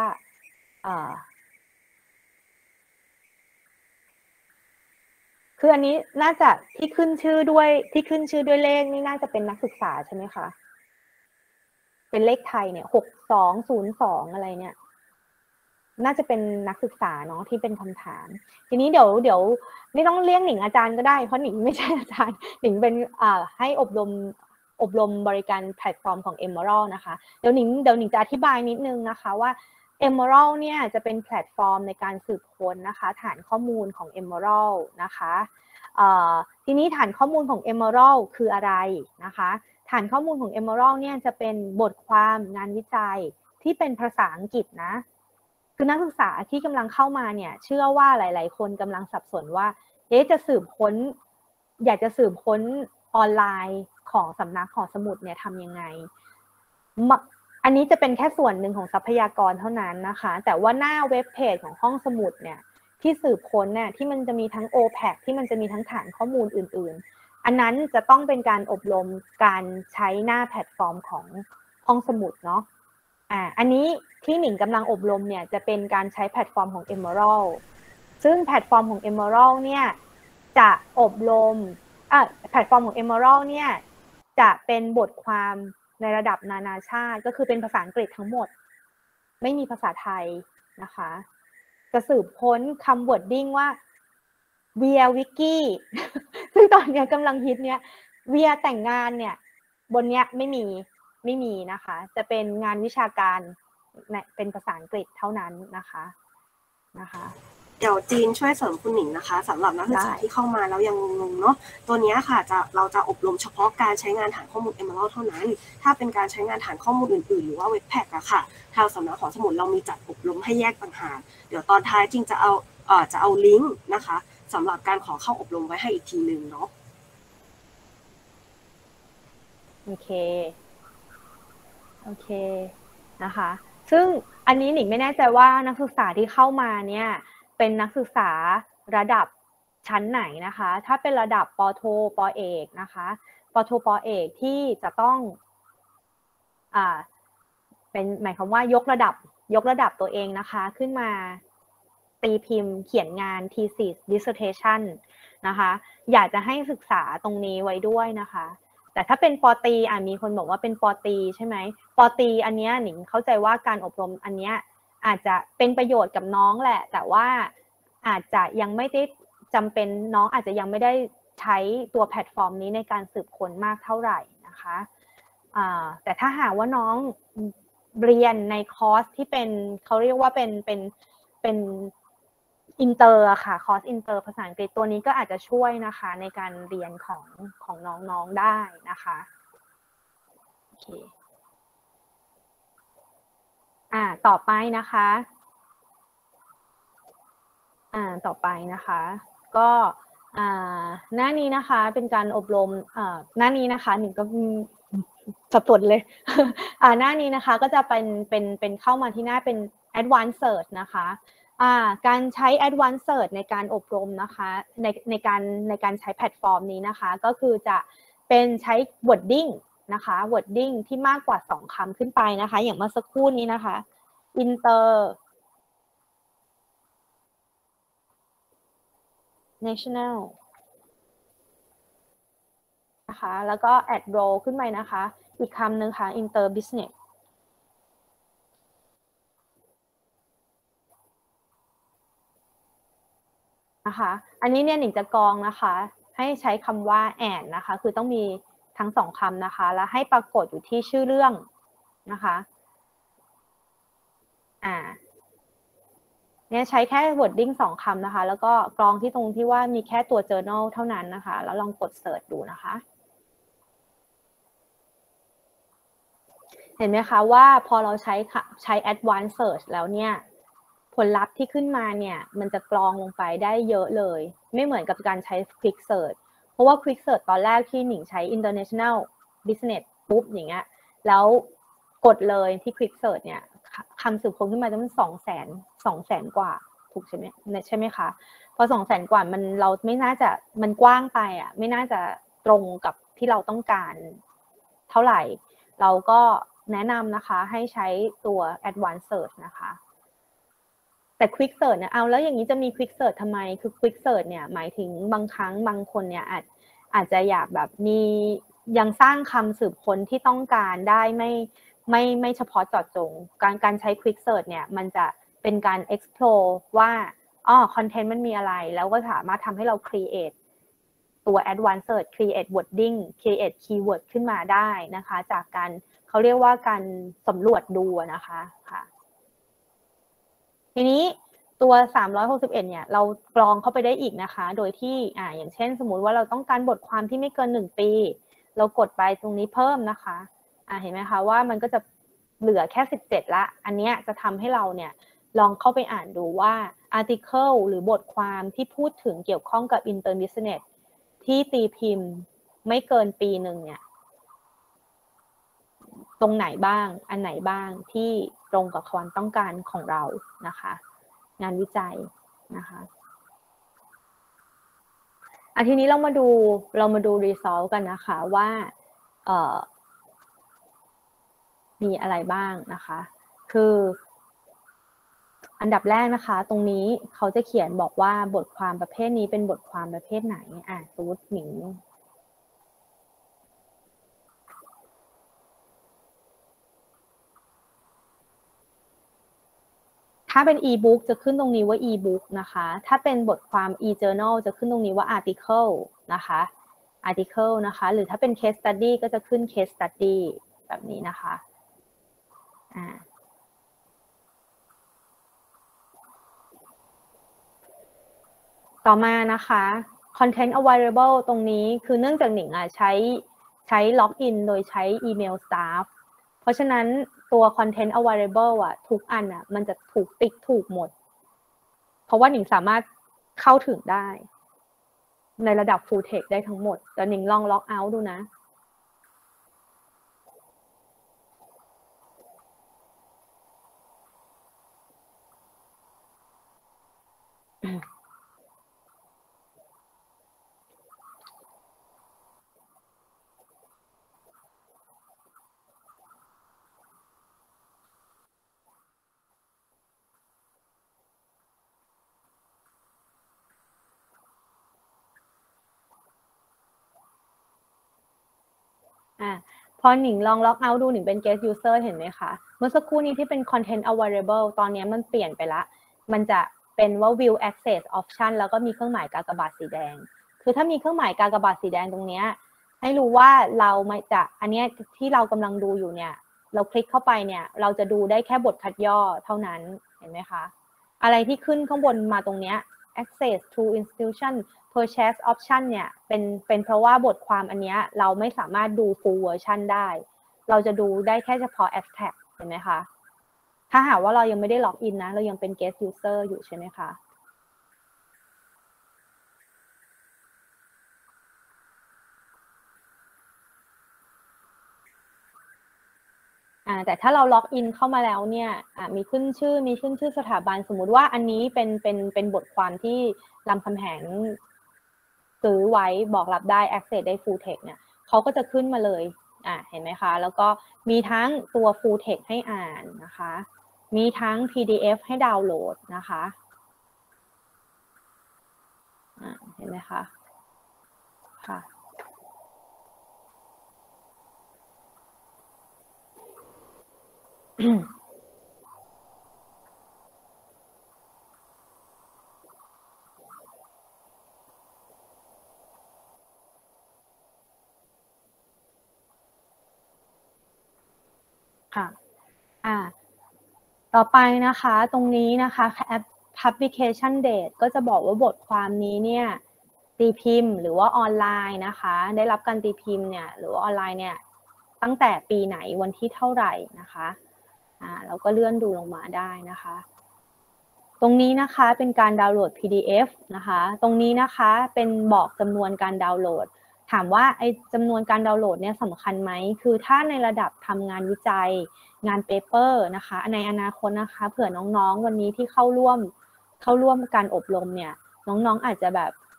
คืออันนี้น่าจะที่ขึ้นชื่อด้วยที่ขึ้นชื่อด้วยเลขนี่น่าจะเป็นนักศึกษาใช่ไหมคะเป็นเลขไทยเนี่ยหกสองศูนย์สองอะไรเนี่ยน่าจะเป็นนักศึกษาเนาะที่เป็นคำถามทีนี้เดี๋ยวเดี๋ยวไม่ต้องเรียกหนิงอาจารย์ก็ได้เพราะหนิงไม่ใช่อาจารย์หนิงเป็นอ่าให้อบรมอบรมบริการแพลตฟอร์มของ Emerald นะคะเดี๋ยวหนิงเดี๋ยวหนิงจะอธิบายนิดนึงนะคะว่า Emerald เนี่ยจะเป็นแพลตฟอร์มในการสืบค้นนะคะฐานข้อมูลของ Emerald นะคะทีนี้ฐานข้อมูลของ Emerald คืออะไรนะคะฐานข้อมูลของ Emerald เนี่ยจะเป็นบทความงานวิจัยที่เป็นภาษาอังกฤษนะคือนักศึกษาที่กำลังเข้ามาเนี่ยเชื่อว่าหลายๆคนกำลังสับสนว่าเอ๊ะจะสืบค้นอยากจะสืบค้นออนไลน์ของสำนักหอสมุดเนี่ยทำยังไงอันนี้จะเป็นแค่ส่วนหนึ่งของทรัพยากรเท่านั้นนะคะแต่ว่าหน้าเว็บเพจของห้องสมุดเนี่ยที่สืบค้นเนี่ยที่มันจะมีทั้ง โอ แพค ที่มันจะมีทั้งฐานข้อมูลอื่นๆอันนั้นจะต้องเป็นการอบรมการใช้หน้าแพลตฟอร์มของห้องสมุดเนาะอ่าอันนี้ที่หนิงกำลังอบรมเนี่ยจะเป็นการใช้แพลตฟอร์มของ Emerald ซึ่งแพลตฟอร์มของ Emerald เนี่ยจะอบรมอ่าแพลตฟอร์มของ Emerald เนี่ยจะเป็นบทความในระดับนานาชาติก็คือเป็นภาษาอังกฤษทั้งหมดไม่มีภาษาไทยนะคะจะสืบค้นคำ wording ว่า via wiki ซึ่งตอนนี้กำลังฮิตเนี่ย via แต่งงานเนี่ยบนเนี้ยไม่มีไม่มีนะคะจะเป็นงานวิชาการเป็นภาษาอังกฤษเท่านั้นนะคะนะคะเดี๋ยวจีนช่วยเสริมคุณหนิงนะคะสำหรับนักศึกษาที่เข้ามาแล้วยังงงเนาะตัวนี้ค่ะจะเราจะอบรมเฉพาะการใช้งานฐานข้อมูล Emerald เท่านั้นถ้าเป็นการใช้งานฐานข้อมูลอื่นๆหรือว่าเว็บแพคอะค่ะทางสำนักหอสมุดเรามีจัดอบรมให้แยกต่างหากเดี๋ยวตอนท้ายจริงจะเอาเอ่อจะเอาลิงก์นะคะสำหรับการขอเข้าอบรมไว้ให้อีกทีนึงเนาะโอเคโอเคนะคะซึ่งอันนี้หนิงไม่แน่ใจว่านักศึกษาที่เข้ามาเนี่ยเป็นนักศึกษาระดับชั้นไหนนะคะถ้าเป็นระดับป.โท ป.เอกนะคะป.โท ป.เอกที่จะต้องอ่าเป็นหมายความว่ายกระดับยกระดับตัวเองนะคะขึ้นมาตีพิมพ์เขียนงาน thesis dissertation นะคะอยากจะให้ศึกษาตรงนี้ไว้ด้วยนะคะแต่ถ้าเป็นป.ตรีอ่ะมีคนบอกว่าเป็นป.ตรีใช่ไหมป.ตรีอันเนี้ยหนิงเข้าใจว่าการอบรมอันเนี้ยอาจจะเป็นประโยชน์กับน้องแหละแต่ว่าอาจจะยังไม่ได้จำเป็นน้องอาจจะยังไม่ได้ใช้ตัวแพลตฟอร์มนี้ในการสืบค้นมากเท่าไหร่นะคะแต่ถ้าหากว่าน้องเรียนในคอร์สที่เป็นเขาเรียกว่าเป็นเป็นเป็นอินเตอร์ค่ะคอร์สอินเตอร์ภาษาอังกฤษตัวนี้ก็อาจจะช่วยนะคะในการเรียนของของน้องๆได้นะคะโอเคอ่าต่อไปนะคะอ่าต่อไปนะคะก็อ่าหน้านี้นะคะเป็นการอบรมอ่าหน้านี้นะคะหนึ่งก็สับสนเลยอ่าหน้านี้นะคะก็จะเป็นเป็นเป็นเข้ามาที่หน้าเป็น Advanced Search นะคะอ่าการใช้ Advanced Search ในการอบรมนะคะในในการในการใช้แพลตฟอร์มนี้นะคะก็คือจะเป็นใช้ wording นะคะ wording ที่มากกว่าสองคำขึ้นไปนะคะอย่างเมื่อสักครู่นี้นะคะ inter national นะคะแล้วก็ add row ขึ้นไปนะคะอีกคำหนึ่งค่ะ inter businessนะคะอันนี้เนี่ยหนิงจะกรองนะคะให้ใช้คำว่า and นะคะคือต้องมีทั้งสองคำนะคะแล้วให้ปรากฏอยู่ที่ชื่อเรื่องนะคะอ่าเนี่ยใช้แค่ wording สองคำนะคะแล้วก็กรองที่ตรงที่ว่ามีแค่ตัว journal เท่านั้นนะคะแล้วลองกด search ดูนะคะเห็นไหมคะว่าพอเราใช้ใช้ advanced search แล้วเนี่ยผลลัพธ์ที่ขึ้นมาเนี่ยมันจะกรองลงไปได้เยอะเลยไม่เหมือนกับการใช้ quick search เพราะว่า quick search ตอนแรกที่หนิงใช้ international business ปุ๊บอย่างเงี้ยแล้วกดเลยที่ quick search เนี่ยคำสืบค้นขึ้นมาจะมันสองแสนสองแสนกว่าถูกใช่ไหมใช่ไหมคะพอสองแสนกว่ามันเราไม่น่าจะมันกว้างไปอ่ะไม่น่าจะตรงกับที่เราต้องการเท่าไหร่เราก็แนะนำนะคะให้ใช้ตัว Advanced Search นะคะแต่ Quick Search เนี่ยเอาแล้วอย่างนี้จะมี Quick Search ทำไมคือ Quick Search เนี่ยหมายถึงบางครั้งบางคนเนี่ยอาจอาจจะอยากแบบมียังสร้างคำสืบค้นที่ต้องการได้ไม่ไม่ไม่เฉพาะเจาะจงการการใช้ Quick Search เนี่ยมันจะเป็นการ explore ว่าอ๋อคอนเทนต์มันมีอะไรแล้วก็สามารถทำให้เรา create ตัว Advanced Search create wording create keyword ขึ้นมาได้นะคะจากการเขาเรียกว่าการสำรวจดูนะคะค่ะทีนี้ตัวสามร้อยหกสิบเอ็ดเนี่ยเรากรองเข้าไปได้อีกนะคะโดยที่อ่าอย่างเช่นสมมุติว่าเราต้องการบทความที่ไม่เกินหนึ่งปีเรากดไปตรงนี้เพิ่มนะคะอ่าเห็นไหมคะว่ามันก็จะเหลือแค่สิบเจ็ดละอันเนี้ยจะทำให้เราเนี่ยลองเข้าไปอ่านดูว่า article หรือบทความที่พูดถึงเกี่ยวข้องกับ intern business ที่ตีพิมพ์ไม่เกินปีหนึ่งเนี่ยตรงไหนบ้างอันไหนบ้างที่ตรงกับความต้องการของเรานะคะงานวิจัยนะคะอ่ะทีนี้เรามาดูเรามาดู result กันนะคะว่าเอ่อมีอะไรบ้างนะคะคืออันดับแรกนะคะตรงนี้เขาจะเขียนบอกว่าบทความประเภทนี้เป็นบทความประเภทไหนอ่ะสมมติหนิงถ้าเป็น e-book จะขึ้นตรงนี้ว่า e-book นะคะถ้าเป็นบทความ e-journal จะขึ้นตรงนี้ว่า article นะคะ article นะคะหรือถ้าเป็น case study ก็จะขึ้น case study แบบนี้นะคะอ่าต่อมานะคะ content available ตรงนี้คือเนื่องจากหนิงอ่ะใช้ใช้ล็อกอินโดยใช้อีเมล staff เพราะฉะนั้นตัว content available อ่ะทุกอันอ่ะมันจะถูกติ๊กถูกหมดเพราะว่าหนิงสามารถเข้าถึงได้ในระดับ full text ได้ทั้งหมดแต่หนิงลองล็อกเอาท์ดูนะอ่ะพอหนิงลองล็อกเอาท์ดูหนิงเป็น guest user เห็นไหมคะเมื่อสักครู่นี้ที่เป็น content available ตอนนี้มันเปลี่ยนไปละมันจะเป็นว่า view access option แล้วก็มีเครื่องหมายกากบาทสีแดงคือถ้ามีเครื่องหมายกากบาทสีแดงตรงนี้ให้รู้ว่าเราไม่จะอันนี้ที่เรากำลังดูอยู่เนี่ยเราคลิกเข้าไปเนี่ยเราจะดูได้แค่บทคัดย่อเท่านั้นเห็นไหมคะอะไรที่ขึ้นข้างบนมาตรงนี้ access to institution purchase option เนี่ยเป็นเป็นเพราะว่าบทความอันเนี้ยเราไม่สามารถดู full version ได้เราจะดูได้แค่เฉพาะ abstract เห็นไหมคะถ้าหากว่าเรายังไม่ได้ล็อกอินนะเรายังเป็น guest user อยู่ใช่ไหมคะอ่าแต่ถ้าเราล็อกอินเข้ามาแล้วเนี่ยอ่ามีขึ้นชื่อมีขึ้นชื่อสถาบันสมมุติว่าอันนี้เป็นเป็นเป็นบทความที่รามคำแหงซื้อไว้บอกรับได้ access ได้ full text เนี่ยเขาก็จะขึ้นมาเลยอ่าเห็นไหมคะแล้วก็มีทั้งตัว full text ให้อ่านนะคะมีทั้ง พี ดี เอฟ ให้ดาวน์โหลดนะคะอ่าเห็นไหมคะค่ะค่ะอ่าต่อไปนะคะตรงนี้นะคะแอป publication date ก็จะบอกว่าบทความนี้เนี่ยตีพิมพ์หรือว่าออนไลน์นะคะได้รับการตีพิมพ์เนี่ยหรือว่าออนไลน์เนี่ยตั้งแต่ปีไหนวันที่เท่าไหร่นะคะอ่าเราก็เลื่อนดูลงมาได้นะคะตรงนี้นะคะเป็นการดาวน์โหลด พี ดี เอฟ นะคะตรงนี้นะคะเป็นบอกจำนวนการดาวน์โหลดถามว่าไอ้จำนวนการดาวน์โหลดเนี่ยสำคัญไหมคือถ้าในระดับทำงานวิจัยงานเปเปอร์นะคะในอนาคตนะคะเผื่อน้องๆวันนี้ที่เข้าร่วมเข้าร่วมการอบรมเนี่ยน้องๆอาจจะแบบ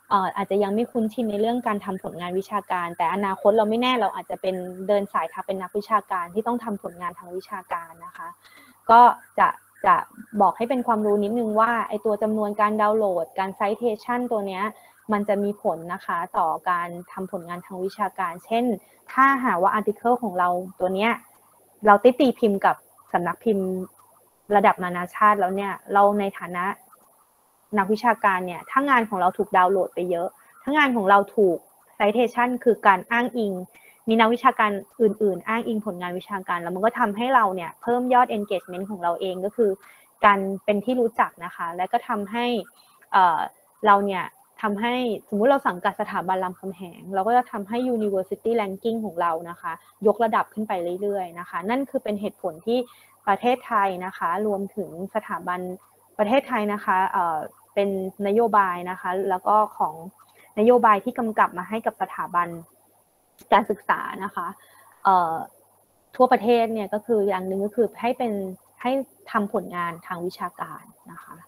เอ่ออาจจะยังไม่คุ้นชินในเรื่องการทำผลงานวิชาการแต่อนาคตเราไม่แน่เราอาจจะเป็นเดินสายทางเป็นนักวิชาการที่ต้องทำผลงานทางวิชาการนะคะก็จะจะบอกให้เป็นความรู้นิดนึงว่าไอตัวจำนวนการดาวน์โหลดการ citation ตัวเนี้ยมันจะมีผลนะคะต่อการทำผลงานทางวิชาการเช่นถ้าหากว่า article ของเราตัวเนี้ยเราติดตีพิมพ์กับสำนักพิมพ์ระดับนานาชาติแล้วเนี่ยเราในฐานะนักวิชาการเนี่ยถ้างานของเราถูกดาวน์โหลดไปเยอะถ้างานของเราถูก citation คือการอ้างอิงมีนักวิชาการอื่นๆอ้างอิงผลงานวิชาการแล้วมันก็ทำให้เราเนี่ยเพิ่มยอด engagement ของเราเองก็คือการเป็นที่รู้จักนะคะและก็ทำให้เอ่อเราเนี่ยทำให้สมมุติเราสังกัดสถาบันรามคำแหงเราก็จะทำให้ university ranking ของเรานะคะยกระดับขึ้นไปเรื่อยๆนะคะนั่นคือเป็นเหตุผลที่ประเทศไทยนะคะรวมถึงสถาบันประเทศไทยนะคะเอ่อเป็นนโยบายนะคะแล้วก็ของนโยบายที่กำกับมาให้กับสถาบันการศึกษานะคะเอ่อทั่วประเทศเนี่ยก็คืออย่างหนึ่งก็คือให้เป็นให้ทำผลงานทางวิชาการนะคะ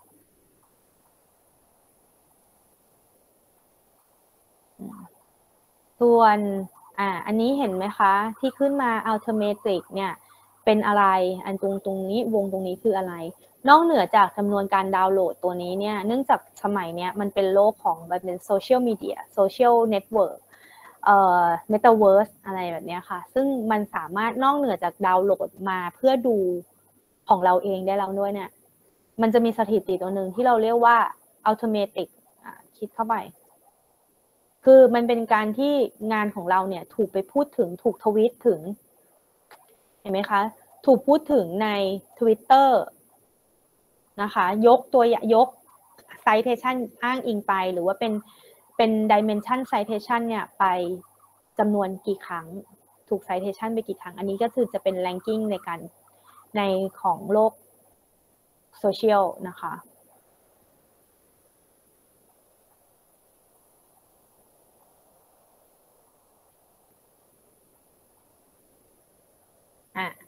ส่วนอ่าอันนี้เห็นไหมคะที่ขึ้นมา Ultimatic เนี่ยเป็นอะไรอันตรงตรงนี้วงตรงนี้คืออะไรนอกเหนือจากจำนวนการดาวน์โหลดตัวนี้เนี่ยเนื่องจากสมัยเนี้ยมันเป็นโลกของแบบเป็นโซเชียลมีเดียโซเชียลเน็ตเวิร์กเอ่อเมตาเวิร์สอะไรแบบนี้ค่ะซึ่งมันสามารถนอกเหนือจากดาวน์โหลดมาเพื่อดูของเราเองได้แล้วด้วยเนี่ยมันจะมีสถิติตัวหนึ่งที่เราเรียกว่า automatic อ่ะคิดเข้าไปคือมันเป็นการที่งานของเราเนี่ยถูกไปพูดถึงถูกทวีตถึงเห็นไหมคะถูกพูดถึงใน Twitter นะคะยกตัวยก citation อ้างอิงไปหรือว่าเป็นเป็น dimension citation เนี่ยไปจำนวนกี่ครั้งถูก citation ไปกี่ครั้งอันนี้ก็คือจะเป็น ranking ในการในของโลกโซเชียลนะคะอ่ะ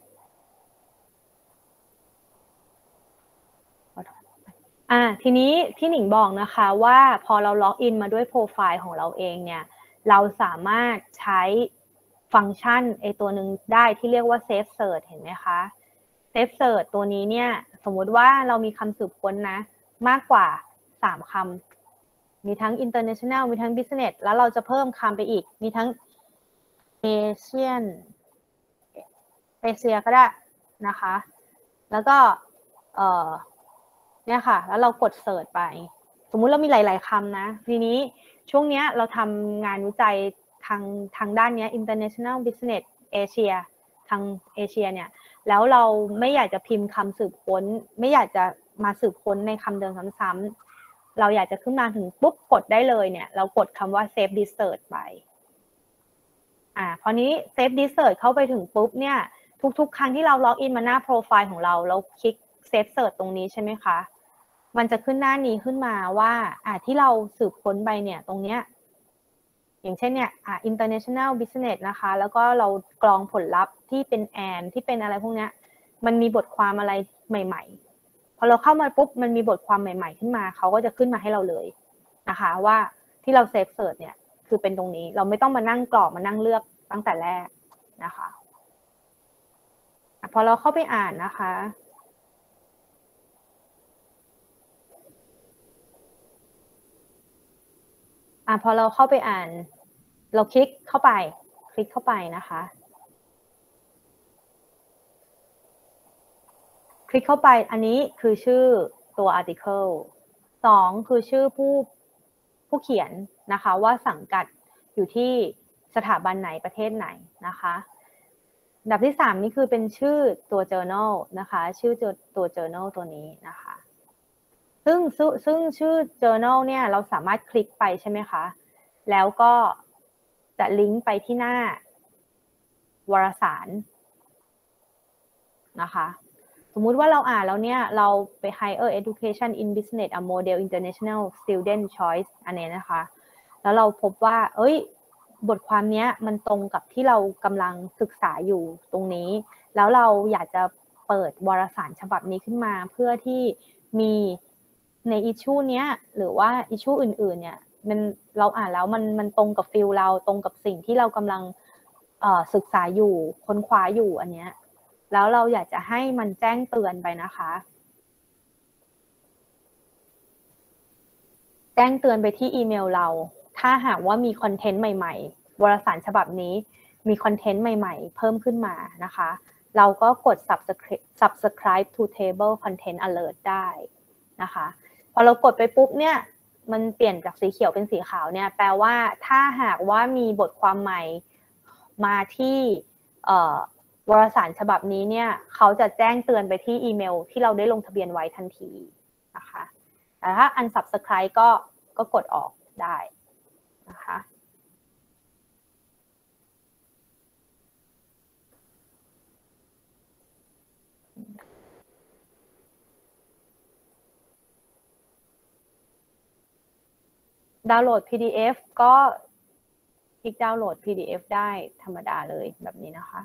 อ่าทีนี้ที่หนิงบอกนะคะว่าพอเราล็อกอินมาด้วยโปรไฟล์ของเราเองเนี่ยเราสามารถใช้ฟังก์ชันไอตัวหนึ่งได้ที่เรียกว่า Safe Search เห็นไหมคะ Safe Search ตัวนี้เนี่ยสมมุติว่าเรามีคำสืบค้นนะมากกว่าสามคำมีทั้ง international มีทั้ง business แล้วเราจะเพิ่มคำไปอีกมีทั้ง Asian เอเชียก็ได้นะคะแล้วก็เอ่อเนี่ยค่ะแล้วเรากดเสิร์ชไปสมมุติเรามีหลายๆคำนะทีนี้ช่วงนี้เราทำงานวิจัยทางทางด้านนี้ international business Asia ทางเอเชียเนี่ยแล้วเราไม่อยากจะพิมพ์คำสืบค้นไม่อยากจะมาสืบค้นในคำเดิมซ้ำๆเราอยากจะขึ้นมาถึงปุ๊บกดได้เลยเนี่ยเรากดคำว่า save this search ไปอ่าพอนี้ save this search เข้าไปถึงปุ๊บเนี่ยทุกๆครั้งที่เราล็อกอินมาหน้าโปรไฟล์ของเราเราคลิก save search ตรงนี้ใช่ไหมคะมันจะขึ้นหน้านี้ขึ้นมาว่าอ่าที่เราสืบค้นไปเนี่ยตรงเนี้ยอย่างเช่นเนี่ยอ่า international business นะคะแล้วก็เรากรองผลลัพธ์ที่เป็นแอนที่เป็นอะไรพวกเนี้ยมันมีบทความอะไรใหม่ๆพอเราเข้ามาปุ๊บมันมีบทความใหม่ๆขึ้นมาเขาก็จะขึ้นมาให้เราเลยนะคะว่าที่เราเซฟเสิร์ชเนี่ยคือเป็นตรงนี้เราไม่ต้องมานั่งกรอกมานั่งเลือกตั้งแต่แรกนะคะพอเราเข้าไปอ่านนะคะอ่ะพอเราเข้าไปอ่านเราคลิกเข้าไปคลิกเข้าไปนะคะคลิกเข้าไปอันนี้คือชื่อตัว article สองคือชื่อผู้ผู้เขียนนะคะว่าสังกัดอยู่ที่สถาบันไหนประเทศไหนนะคะอันดับที่สามนี่คือเป็นชื่อตัว journal นะคะชื่อตัว journal ตัวนี้นะคะซึ่งซึ่งชื่อ journal เนี่ยเราสามารถคลิกไปใช่ไหมคะแล้วก็จะลิงก์ไปที่หน้าวารสารนะคะสมมุติว่าเราอ่านแล้วเนี่ยเราไป Higher Education in Business a Model International Student Choice อันนี้นะคะแล้วเราพบว่าเอ้ยบทความนี้มันตรงกับที่เรากำลังศึกษาอยู่ตรงนี้แล้วเราอยากจะเปิดวารสารฉบับนี้ขึ้นมาเพื่อที่มีในอิชชูเนี้ยหรือว่าอิชชูอื่นๆเนี่ยมันเราอ่านแล้วมันมันตรงกับฟิลเราตรงกับสิ่งที่เรากำลังเอ่อศึกษาอยู่ค้นคว้าอยู่อันเนี้ยแล้วเราอยากจะให้มันแจ้งเตือนไปนะคะแจ้งเตือนไปที่อีเมลเราถ้าหากว่ามีคอนเทนต์ใหม่ๆวารสารฉบับนี้มีคอนเทนต์ใหม่ๆเพิ่มขึ้นมานะคะเราก็กด subscribe subscribe to table content alert ได้นะคะพอเรากดไปปุ๊บเนี่ยมันเปลี่ยนจากสีเขียวเป็นสีขาวเนี่ยแปลว่าถ้าหากว่ามีบทความใหม่มาที่วารสารฉบับนี้เนี่ยเขาจะแจ้งเตือนไปที่อีเมลที่เราได้ลงทะเบียนไว้ทันทีนะคะแต่ถ้า unsubscribe ก็ก็กดออกได้นะคะดาวน์โหลด พี ดี เอฟ ก็คลิกดาวน์โหลด พี ดี เอฟ ได้ธรรมดาเลยแบบนี้นะคะ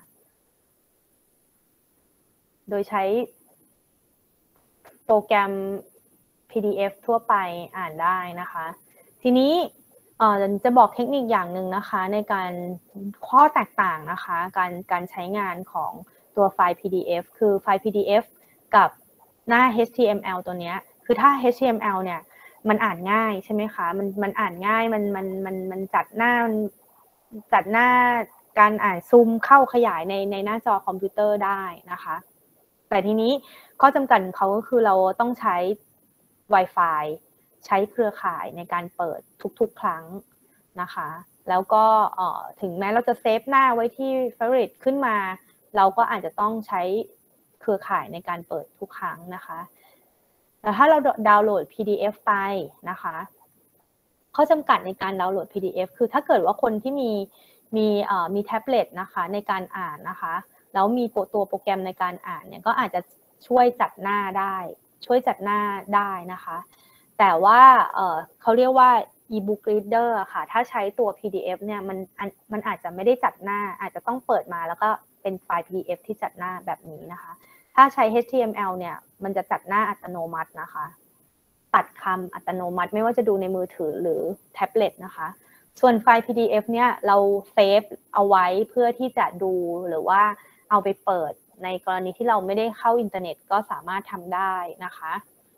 โดยใช้โปรแกรม พี ดี เอฟ ทั่วไปอ่านได้นะคะทีนี้เอ่อจะบอกเทคนิคอย่างหนึ่งนะคะในการข้อแตกต่างนะคะการการใช้งานของตัวไฟล์ พี ดี เอฟ คือไฟล์ พี ดี เอฟ กับหน้า เอช ที เอ็ม แอล ตัวเนี้ยคือถ้า เอช ที เอ็ม แอล เนี่ยมันอ่านง่ายใช่ไหมคะมันมันอ่านง่ายมันมันมันมันจัดหน้าจัดหน้าการอ่านซูมเข้าขยายในในหน้าจอคอมพิวเตอร์ได้นะคะแต่ทีนี้ข้อจำกัดของเขาก็คือเราต้องใช้ Wi-Fi ใช้เครือข่ายในการเปิดทุกๆครั้งนะคะแล้วก็ถึงแม้เราจะเซฟหน้าไว้ที่ Favorite ขึ้นมาเราก็อาจจะต้องใช้เครือข่ายในการเปิดทุกครั้งนะคะแต่ถ้าเราดาวน์โหลด พี ดี เอฟ ไปนะคะข้อจำกัดในการดาวน์โหลด พี ดี เอฟ คือถ้าเกิดว่าคนที่มีมีเอ่อมีแท็บเล็ตนะคะในการอ่านนะคะแล้วมีตัวโปรแกรมในการอ่านเนี่ยก็อาจจะช่วยจัดหน้าได้ช่วยจัดหน้าได้นะคะแต่ว่าเอ่อเขาเรียกว่า e-book reader ค่ะถ้าใช้ตัว พี ดี เอฟ เนี่ยมันมันอาจจะไม่ได้จัดหน้าอาจจะต้องเปิดมาแล้วก็เป็นไฟล์ พี ดี เอฟ ที่จัดหน้าแบบนี้นะคะถ้าใช้ เอช ที เอ็ม แอล เนี่ยมันจะจัดหน้าอัตโนมัตินะคะตัดคำอัตโนมัติไม่ว่าจะดูในมือถือหรือแท็บเล็ตนะคะส่วนไฟล์ พี ดี เอฟ เนี่ยเราเซฟเอาไว้เพื่อที่จะดูหรือว่าเอาไปเปิดในกรณีที่เราไม่ได้เข้าอินเทอร์เน็ตก็สามารถทำได้นะคะ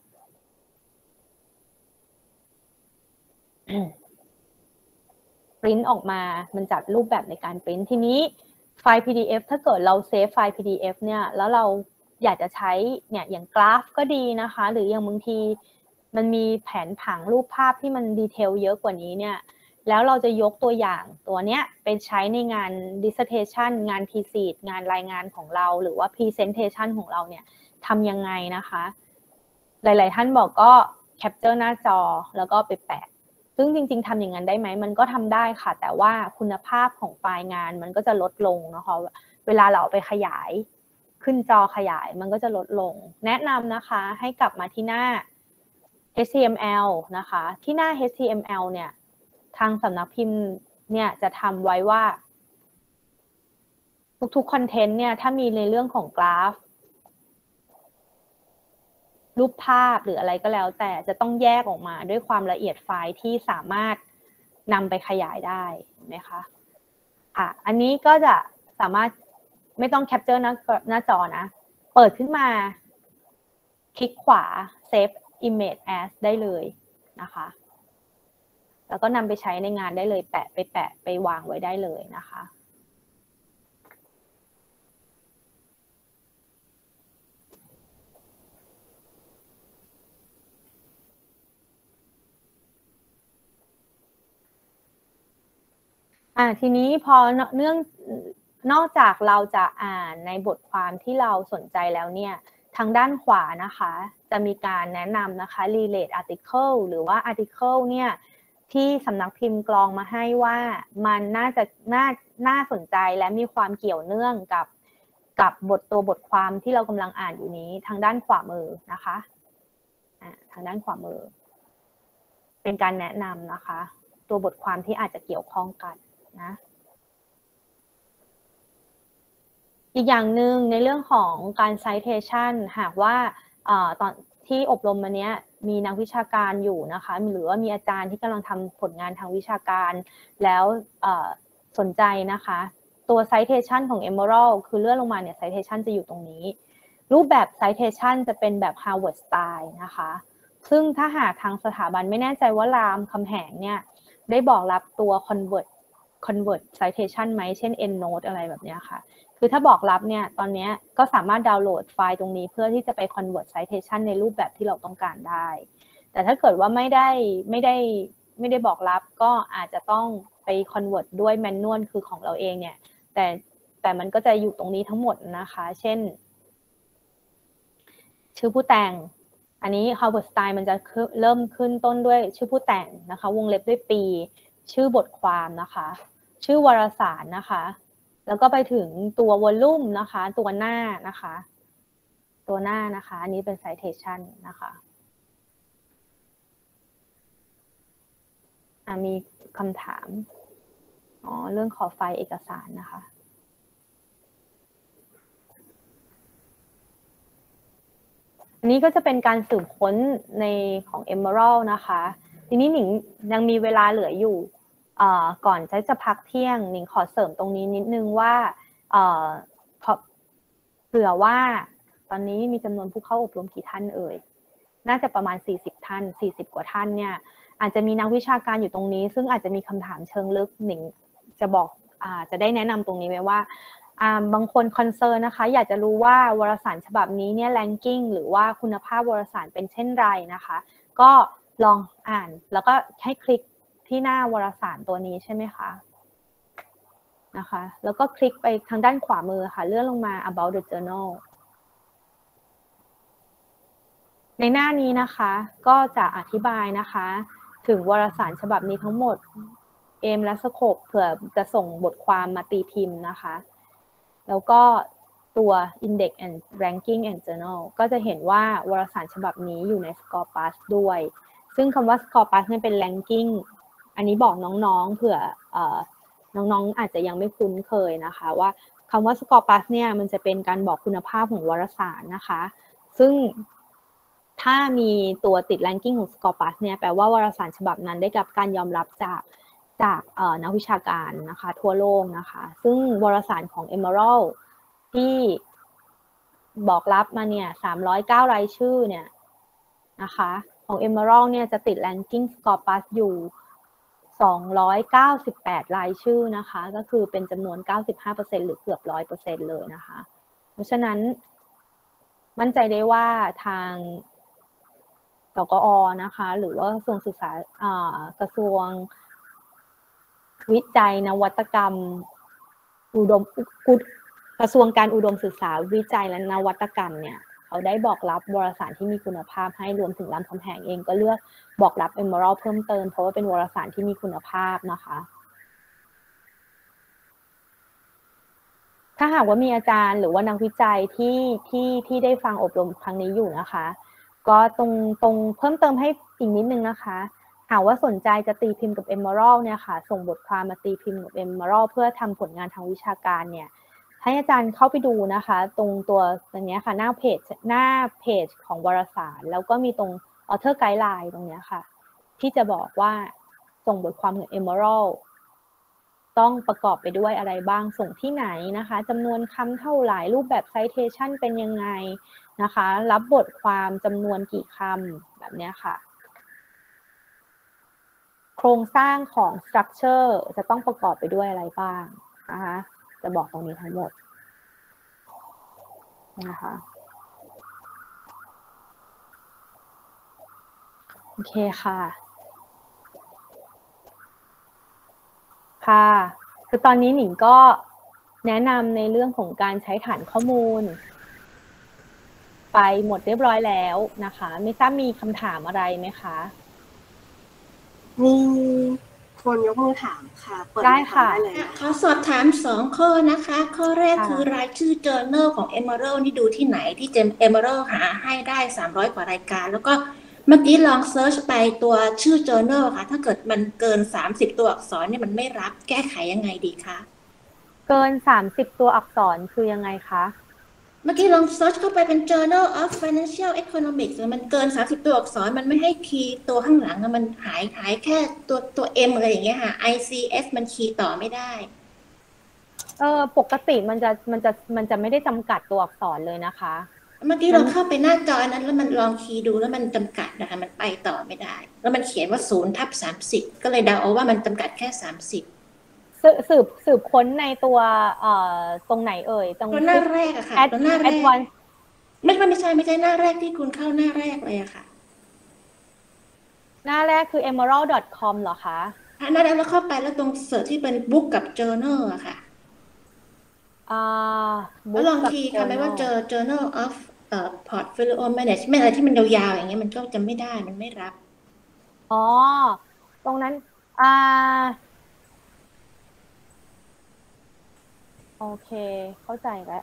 ปริ้นออกมามันจัดรูปแบบในการปริ้นทีนี้ไฟล์ พี ดี เอฟ ถ้าเกิดเราเซฟไฟล์ พี ดี เอฟ เนี่ยแล้วเราอยากจะใช้เนี่ยอย่างกราฟก็ดีนะคะหรืออย่างบางทีมันมีแผนผังรูปภาพที่มันดีเทลเยอะกว่านี้เนี่ยแล้วเราจะยกตัวอย่างตัวเนี้ยไปใช้ในงาน dissertation งาน thesis งานรายงานของเราหรือว่า presentation ของเราเนี่ยทำยังไงนะคะหลายๆท่านบอกก็แคปเจอร์หน้าจอแล้วก็ไปแปะซึ่งจริงๆทำอย่างนั้นได้ไหมมันก็ทำได้ค่ะแต่ว่าคุณภาพของไฟล์งานมันก็จะลดลงนะคะเวลาเราเอาไปขยายขึ้นจอขยายมันก็จะลดลงแนะนำนะคะให้กลับมาที่หน้า เอช ที เอ็ม แอล นะคะที่หน้า เอช ที เอ็ม แอล เนี่ยทางสำนักพิมพ์เนี่ยจะทำไว้ว่าทุกๆคอนเทนต์เนี่ยถ้ามีในเรื่องของกราฟรูปภาพหรืออะไรก็แล้วแต่จะต้องแยกออกมาด้วยความละเอียดไฟล์ที่สามารถนำไปขยายได้ไหมคะอ่ะอันนี้ก็จะสามารถไม่ต้องแคปเจอร์หน้าหน้าจอนะเปิดขึ้นมาคลิกขวา Save Image As ได้เลยนะคะแล้วก็นำไปใช้ในงานได้เลยแปะไปแปะไปวางไว้ได้เลยนะคะอ่าทีนี้พอเนื่องนอกจากเราจะอ่านในบทความที่เราสนใจแล้วเนี่ยทางด้านขวานะคะจะมีการแนะนำนะคะ relate article หรือว่า article เนี่ยที่สำนักพิมพ์กรองมาให้ว่ามันน่าจะน่าน่าสนใจและมีความเกี่ยวเนื่องกับกับบทตัวบทความที่เรากำลังอ่านอยู่นี้ทางด้านขวามือนะคะอ่าทางด้านขวามือเป็นการแนะนำนะคะตัวบทความที่อาจจะเกี่ยวข้องกันนะอีกอย่างหนึ่งในเรื่องของการ citation หากว่าตอนที่อบรมมาเนี้ยมีนักวิชาการอยู่นะคะหรือว่ามีอาจารย์ที่กำลังทำผลงานทางวิชาการแล้วสนใจนะคะตัว citation ของ Emerald คือเลื่อนลงมาเนี่ย citation จะอยู่ตรงนี้รูปแบบ citation จะเป็นแบบ Harvard style นะคะซึ่งถ้าหากทางสถาบันไม่แน่ใจว่ารามคำแหงเนี่ยได้บอกรับตัว convert convert citation ไหมเช่น endnote อะไรแบบนี้ค่ะคือถ้าบอกรับเนี่ยตอนนี้ก็สามารถดาวน์โหลดไฟล์ตรงนี้เพื่อที่จะไป convert citation ในรูปแบบที่เราต้องการได้แต่ถ้าเกิดว่าไม่ได้ไม่ได้ไม่ได้บอกรับก็อาจจะต้องไป convert ด้วย manual คือของเราเองเนี่ยแต่แต่มันก็จะอยู่ตรงนี้ทั้งหมดนะคะเช่นชื่อผู้แต่งอันนี้ Harvard Style มันจะเริ่มขึ้นต้นด้วยชื่อผู้แต่งนะคะวงเล็บด้วยปีชื่อบทความนะคะชื่อวารสารนะคะแล้วก็ไปถึงตัววอลลุ่มนะคะตัวหน้านะคะตัวหน้านะคะอันนี้เป็น citation นะคะมีคำถามอ๋อเรื่องขอไฟล์เอกสารนะคะอันนี้ก็จะเป็นการสืบค้นในของ Emerald นะคะทีนี้หนิงยังมีเวลาเหลืออยู่ก่อนจะพักเที่ยงหนิงขอเสริมตรงนี้นิดนึงว่าเผื่อว่าตอนนี้มีจำนวนผู้เข้าอบรมกี่ท่านเอ่ยน่าจะประมาณสี่สิบท่านสี่สิบกว่าท่านเนี่ยอาจจะมีนักวิชาการอยู่ตรงนี้ซึ่งอาจจะมีคำถามเชิงลึกหนิงจะบอกอ่าจะได้แนะนำตรงนี้ไว้ว่าอ่าบางคนคอนเซิร์นนะคะอยากจะรู้ว่าวารสารฉบับนี้เนี่ยแรงกิ้งหรือว่าคุณภาพวารสารเป็นเช่นไรนะคะก็ลองอ่านแล้วก็ให้คลิกที่หน้าวารสารตัวนี้ใช่ไหมคะนะคะแล้วก็คลิกไปทางด้านขวามือค่ะเลื่อนลงมา about the journal ในหน้านี้นะคะก็จะอธิบายนะคะถึงวารสารฉบับนี้ทั้งหมดเอมและสโคปเผื่อจะส่งบทความมาตีพิมพ์นะคะแล้วก็ตัว Index and Ranking and Journal ก็จะเห็นว่าวารสารฉบับนี้อยู่ใน Scopus ด้วยซึ่งคำว่า Scopus เนี่ยเป็น Ranking อันนี้บอกน้องๆเผื่อเอ่อน้องๆอาจจะยังไม่คุ้นเคยนะคะว่าคำว่า Scopus เนี่ยมันจะเป็นการบอกคุณภาพของวารสารนะคะซึ่งถ้ามีตัวติด ranking ของ Scopus เนี่ยแปลว่าวารสารฉบับนั้นได้รับการยอมรับจากจากนักวิชาการนะคะทั่วโลกนะคะซึ่งวารสารของ Emerald ที่บอกรับมาเนี่ยสามร้อยเก้ารายชื่อเนี่ยนะคะของ Emerald เนี่ยจะติด ranking Scopus อยู่สองร้อยเก้าสิบแปดรายชื่อนะคะก็คือเป็นจำนวน เก้าสิบห้าเปอร์เซ็นต์ หรือเกือบ หนึ่งร้อยเปอร์เซ็นต์ เลยนะคะเพราะฉะนั้นมั่นใจได้ว่าทางสกอ.นะคะหรือว่ากระทรวงศึกษากระทรวงวิจัยนวัตกรรมอุดมกระทรวงการอุดมศึกษาวิจัยและนวัตกรรมเนี่ยเขาได้บอกรับวารสารที่มีคุณภาพให้รวมถึงรามคำแหงเองก็เลือกบอกรับ Emerald เพิ่มเติมเพราะว่าเป็นวารสารที่มีคุณภาพนะคะถ้าหากว่ามีอาจารย์หรือว่านักวิจัยที่ที่ที่ได้ฟังอบรมครั้งนี้อยู่นะคะก็ตรงตรงเพิ่มเติมให้อีกนิดนึงนะคะหากว่าสนใจจะตีพิมพ์กับ Emerald เนี่ยค่ะส่งบทความมาตีพิมพ์กับ Emerald เพื่อทำผลงานทางวิชาการเนี่ยให้อาจารย์เข้าไปดูนะคะตรงตัวตรงนี้ค่ะหน้าเพจหน้าเพจของวารสารแล้วก็มีตรง Author Guideline ตรงนี้ค่ะที่จะบอกว่าส่งบทความกับ Emerald ต้องประกอบไปด้วยอะไรบ้างส่งที่ไหนนะคะจำนวนคำเท่าไหร่รูปแบบ citation เป็นยังไงนะคะรับบทความจำนวนกี่คำแบบนี้ค่ะโครงสร้างของ structure จะต้องประกอบไปด้วยอะไรบ้างนะคะจะบอกตรงนี้ทั้งหมดนะคะโอเคค่ะค่ะคือตอนนี้หนิงก็แนะนำในเรื่องของการใช้ฐานข้อมูลไปหมดเรียบร้อยแล้วนะคะไม่ทราบมีคำถามอะไรไหมคะมีคนยกมือถามค่ะเปิดได้ค่ะได้เลยขอสอบถามสองข้อนะคะข้อแรกคือรายชื่อ journal ของ Emerald นี่ดูที่ไหนที่เจม Emerald หาให้ได้สามร้อยกว่ารายการแล้วก็เมื่อกี้ลองเซิร์ชไปตัวชื่อ journal ค่ะถ้าเกิดมันเกินสามสิบตัวอักษรเนี่ยมันไม่รับแก้ไขยังไงดีคะเกินสามสิบตัวอักษรคือยังไงคะมื่อกี้ลองเซิร์ชเข้าไปเป็น Journal of Financial Economics มันเกินสามสิบตัวอักษรมันไม่ให้คีย์ตัวข้างหลังมันหายหายแค่ตัวตัว M อะไรอย่างเงี้ยค่ะ ไอ ซี เอส มันคีย์ต่อไม่ได้เออปกติมันจะมันจะมันจะไม่ได้จำกัดตัวอักษรเลยนะคะเมื่อกี้เราเข้าไปหน้าจอนั้นแล้วมันลองคีย์ดูแล้วมันจำกัดนะคะมันไปต่อไม่ได้แล้วมันเขียนว่าศูนย์ทับสามสิบก็เลยเดาเอาว่ามันจำกัดแค่สามสิบสืบสืบสืบค้นในตัวเอ่อตรงไหนเอ่ยตรงตัวหน้าแรกอะค่ะตัวหน้าแรกไม่ไม่ใช่ไม่ใช่หน้าแรกที่คุณเข้าหน้าแรกเลยอะค่ะหน้าแรกคือ เอเมอรัลด์ ดอท คอม เหรอคะหน้าแรกแล้วเข้าไปแล้วตรงเสิร์ชที่เป็น book กับ journal อะค่ะอ่าแล้วลองคีย์ค่ะไม่ว่าเจอ journal of เอ่อ portfolio management อะไรที่มันยาวๆอย่างเงี้ยมันก็จะไม่ได้มันไม่รับอ๋อตรงนั้นอ่าโอเคเข้าใจแล้ว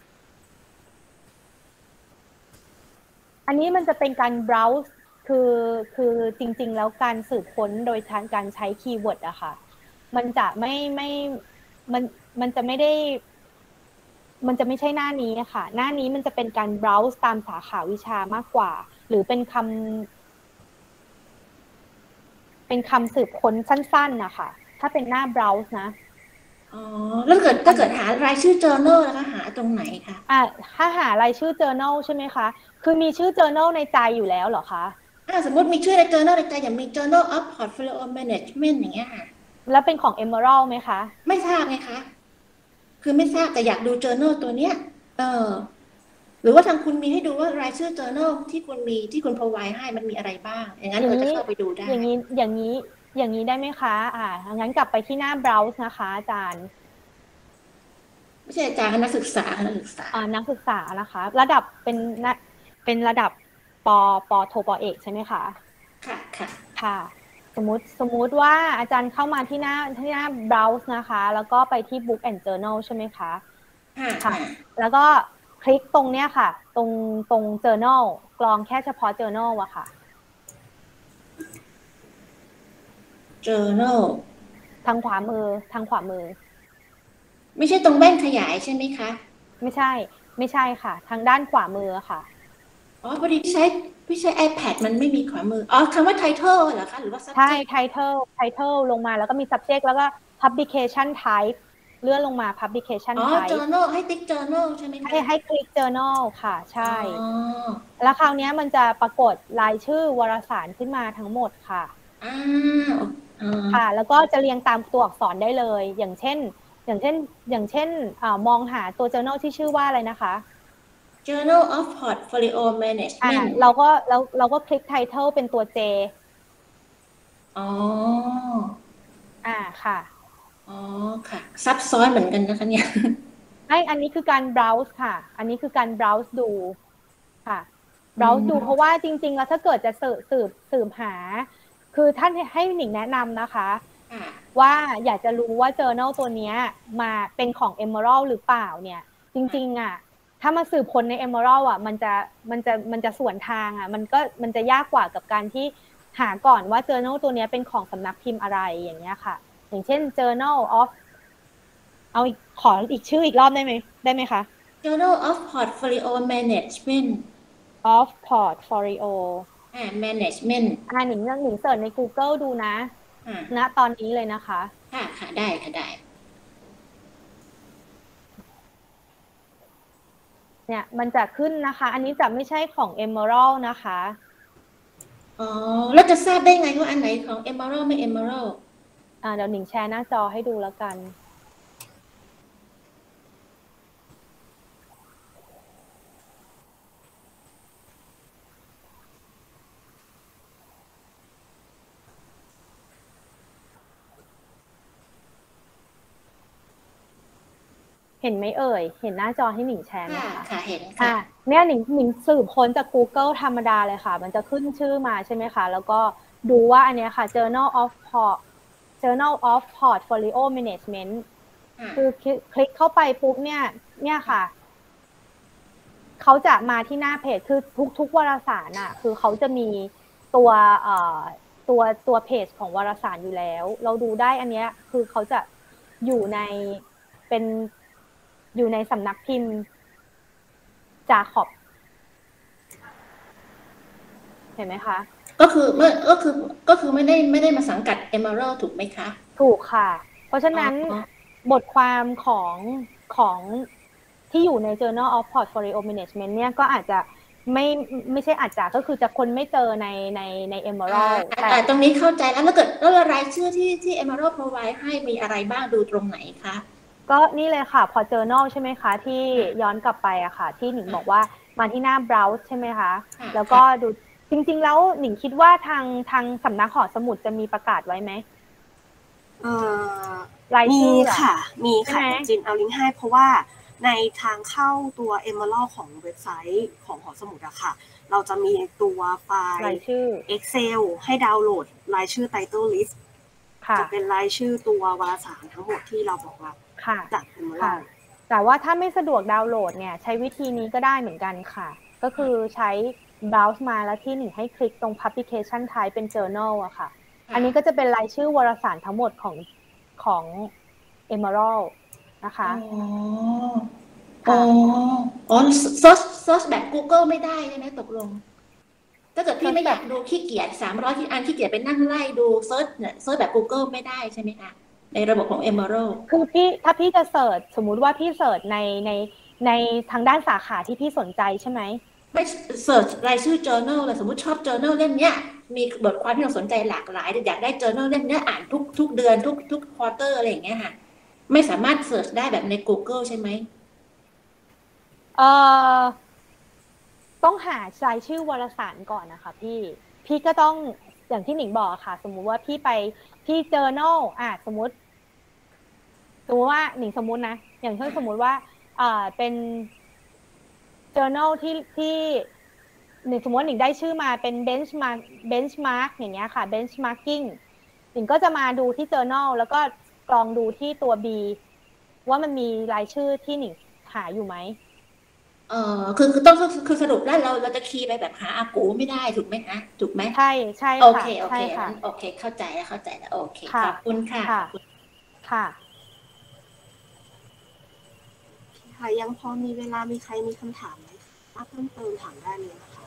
อันนี้มันจะเป็นการ browse คือคือจริงๆแล้วการสืบค้นโดยการใช้คีย์เวิร์ดอะค่ะมันจะไม่ไม่มันมันจะไม่ได้มันจะไม่ใช่หน้านี้ค่ะหน้านี้มันจะเป็นการ browse ตามสาขาวิชามากกว่าหรือเป็นคำเป็นคำสืบค้นสั้นๆนะคะถ้าเป็นหน้า browse นะอ๋อแล้วเกิดถ้าเกิดหารายชื่อ journal แล้วก็หาตรงไหนคะอ่ะถ้าหารายชื่อ journal ใช่ไหมคะคือมีชื่อ journal ในใจอยู่แล้วเหรอคะอ่าสมมติมีชื่อใน journal ในใจอย่างมี journal of portfolio management อย่างเงี้ยค่ะแล้วเป็นของ Emerald ไหมคะไม่ทราบไงคะคือไม่ทราบแต่อยากดู journal ตัวเนี้ยเออหรือว่าทางคุณมีให้ดูว่ารายชื่อ journal ที่คุณมีที่คุณ provide ให้มันมีอะไรบ้างอย่างนั้นเราจะเข้าไปดูได้อย่างนี้อย่างนี้อย่างนี้ได้ไหมคะอ่างั้นกลับไปที่หน้า browse นะคะอาจารย์ไม่ใช่อาจารย์นักศึกษานักศึกษาอ่านักศึกษานะคะระดับเป็นนะเป็นระดับปปโทปเอกใช่ไหมคะค่ะค่ะค่ะสมมติสมมุติว่าอาจารย์เข้ามาที่หน้าที่หน้า browse นะคะแล้วก็ไปที่ book and journal ใช่ไหมคะค่ะแล้วก็คลิกตรงเนี้ยค่ะตรงตรง journal กรองแค่เฉพาะ journal อะค่ะ journal ทางขวามือทางขวามือไม่ใช่ตรงแว่นขยายใช่ไหมคะไม่ใช่ไม่ใช่ค่ะทางด้านขวามือค่ะอ๋อพอดีใช้พี่ใช้ iPad มันไม่มีขวามืออ๋อคำว่า title เหรอคะหรือว่า subject ใช่ title title ลงมาแล้วก็มี subject แล้วก็ publication type เลื่อนลงมา publication อ๋อ type journal ให้ติ๊ก journal ใช่ไหมคะให้ให้คลิก journal ค่ะใช่อ๋อแล้วคราวนี้มันจะปรากฏรายชื่อวารสารขึ้นมาทั้งหมดค่ะอ่าค่ะแล้วก็จะเรียงตามตัวอักษรได้เลยอย่างเช่นอย่างเช่นอย่างเช่นมองหาตัว journal ที่ชื่อว่าอะไรนะคะ Journal of Portfolio Management เราก็เราเราก็คลิก title เป็นตัว J อ๋ออ่าค่ะอ๋อค่ะซับซ้อนเหมือนกันนะคะเนี่ยไออันนี้คือการ browse ค่ะอันนี้คือการ browse ดูค่ะ browse ดูเพราะว่าจริงๆแล้วถ้าเกิดจะสืบสืบสืบหาคือท่านให้หนิงแนะนำนะคะว่าอยากจะรู้ว่า journal ตัวนี้มาเป็นของ Emerald หรือเปล่าเนี่ยจริงๆอ่ะถ้ามาสืบค้นใน Emerald อ่ะมันจะมันจะมันจะสวนทางอ่ะมันก็มันจะยากกว่ากับการที่หาก่อนว่า journal ตัวนี้เป็นของสำนักพิมพ์อะไรอย่างเงี้ยค่ะอย่างเช่น journal of เอาขออีกชื่ออีกรอบได้ไหมได้ไหมคะ Journal of Portfolio Management of Portfolio อ่า Management อ่าหนิงหนิงเสิร์ชใน Google ดูนะณตอนนี้เลยนะคะค่ะค่ะได้ค่ะได้เนี่ยมันจะขึ้นนะคะอันนี้จะไม่ใช่ของ Emerald นะคะอ๋อแล้วจะทราบได้ไงว่าอันไหนของ Emerald ไม่ Emerald อ่าเดี๋ยวหนิงแชร์หน้าจอให้ดูแล้วกันเห็นไหมเอ่ยเห็นหน้าจอให้หนิงแชร์ไหมคะค่ะเห็นค่ะเนี่ยหนิงหนิงสืบค้นจาก Google ธรรมดาเลยค่ะมันจะขึ้นชื่อมาใช่ไหมคะแล้วก็ดูว่าอันนี้ค่ะ Journal of Port Journal of Portfolio Management คือคลิกเข้าไปปุ๊บเนี่ยเนี่ยค่ะเขาจะมาที่หน้าเพจคือทุกๆวารสารอ่ะคือเขาจะมีตัวเอ่อตัวตัวเพจของวารสารอยู่แล้วเราดูได้อันเนี้ยคือเขาจะอยู่ในเป็นอยู่ในสำนักพิมพ์จาขอบเห็นไหมคะก็คือเมื่อก็คือก็คือไม่ได้ไม่ได้มาสังกัด Emerald ถูกไหมคะถูกค่ะเพราะฉะนั้นบทความของของที่อยู่ใน Journal of Portfolio Management เนี่ยก็อาจจะไม่ไม่ใช่อาจจะก็คือจะคนไม่เจอในในใน Emerald แต่ตรงนี้เข้าใจแล้วแล้วเกิดแล้วรายชื่อที่ที่ Emerald provide ให้มีอะไรบ้างดูตรงไหนคะก็นี่เลยค่ะพอ Journal ใช่ไหมคะที่ย้อนกลับไปอะค่ะที่หนิงบอกว่ามาที่หน้า Browse ใช่ไหมคะแล้วก็ดูจริงๆแล้วหนิงคิดว่าทางทางสำนักหอสมุดจะมีประกาศไว้ไหมเอ่อรายชื่อค่ะมีค่ะจินเอาลิงก์ให้เพราะว่าในทางเข้าตัว Emerald ของเว็บไซต์ของหอสมุดอะค่ะเราจะมีตัวไฟล์ Excel ให้ดาวน์โหลดรายชื่อ Title List จะเป็นรายชื่อตัววารสารทั้งหมดที่เราบอกว่าจาก Emerald แต่ว่าถ้าไม่สะดวกดาวน์โหลดเนี่ยใช้วิธีนี้ก็ได้เหมือนกันค่ะก็คือใช้ browse มาแล้วที่หนึ่งให้คลิกตรง publication type เป็น journal อะค่ะอันนี้ก็จะเป็นรายชื่อวารสารทั้งหมดของของ Emerald นะคะอ๋ออ๋อ search search แบบ Google ไม่ได้ใช่ไหมตกลงถ้าเกิดพี่ไม่อยากดูขี้เกียจสามร้อยที่อันขี้เกียจไปนั่งไล่ดู search เนี่ย search แบบ Google ไม่ได้ใช่ไหมคะในระบบของ Emerald คือพี่ถ้าพี่จะเสิร์ชสมมุติว่าพี่เสิร์ชในในในทางด้านสาขาที่พี่สนใจใช่ไหมไม่เสิร์ชรายชื่อ journal เลยสมมติชอบ journal เล่มเนี้ยมีบทความที่เราสนใจหลากหลายอยากได้ journal เล่มเนี้ยอ่านทุกทุกเดือนทุกทุก quarter อะไรอย่างเงี้ยค่ะไม่สามารถเสิร์ชได้แบบใน Google ใช่ไหมเอ่อต้องหารายชื่อวารสารก่อนนะคะพี่พี่ก็ต้องอย่างที่หนิงบอกค่ะสมมุติว่าพี่ไปที่ journal อ่ะสมมุติสมมติว่าหนิงสมมุตินะอย่างเช่นสมมุติว่าอ่าเป็น journal ที่ที่หนิงสมมติว่าหนิงได้ชื่อมาเป็น benchmark benchmark อย่างเงี้ยค่ะ benchmarking หนิงก็จะมาดูที่ journal แล้วก็กรองดูที่ตัว B ว่ามันมีรายชื่อที่หนิงหาอยู่ไหมเออคือคือต้องคือสรุปแล้วเราเราจะคีย์ไปแบบหาอากูไม่ได้ถูกไหมคะถูกไหมใช่ใช่ค่ะโอเคโอเคโอเคเข้าใจแล้วเข้าใจแล้วโอเคขอบคุณค่ะค่ะค่ะยังพอมีเวลามีใครมีคำถามไหมถ้าเพิ่มเติมถามได้เลยนะคะ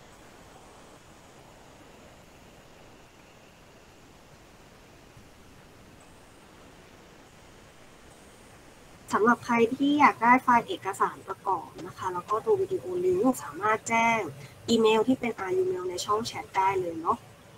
สำหรับใครที่อยากได้ไฟล์เอกสารประกอบนะคะแล้วก็ตัววิดีโอลิงก์สามารถแจ้งอีเมลที่เป็น อาร์ ยู Mail ในช่องแชทได้เลยเนาะ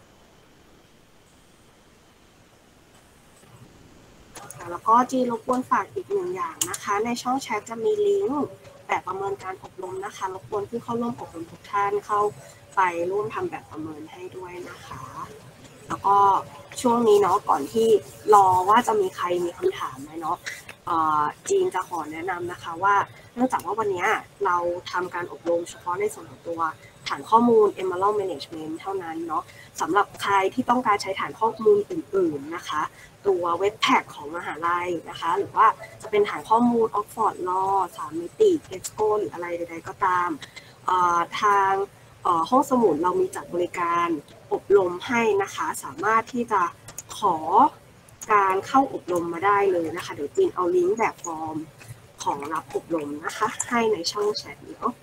แล้วก็จีรบกวนฝากอีกหนึ่งอย่างนะคะในช่องแชทจะมีลิงก์แบบประเมินการอบรมนะคะรบกวนผู้เข้าร่วมอบรมทุกท่านเข้าไปร่วมทำแบบประเมินให้ด้วยนะคะแล้วก็ช่วงนี้เนาะก่อนที่รอว่าจะมีใครมีคำถามไหมเนาะจีนจะขอแนะนำนะคะว่าเนื่องจากว่าวันนี้เราทำการอบรมเฉพาะในส่วนของตัวฐานข้อมูล Emerald Management เท่านั้นเนาะสำหรับใครที่ต้องการใช้ฐานข้อมูลอื่นๆนะคะตัวเว็บแพ็กของมหาลัยนะคะหรือว่าจะเป็นฐานข้อมูล Oxford Law สามมิติ เอ็กซ์โก หรืออะไรใดๆก็ตามทางห้องสมุดเรามีจัดบริการอบรมให้นะคะสามารถที่จะขอการเข้าอบรมมาได้เลยนะคะเดี๋ยวจีนเอาลิงก์แบบฟอร์มของรับอบรมนะคะให้ในช่องแชทเนาะ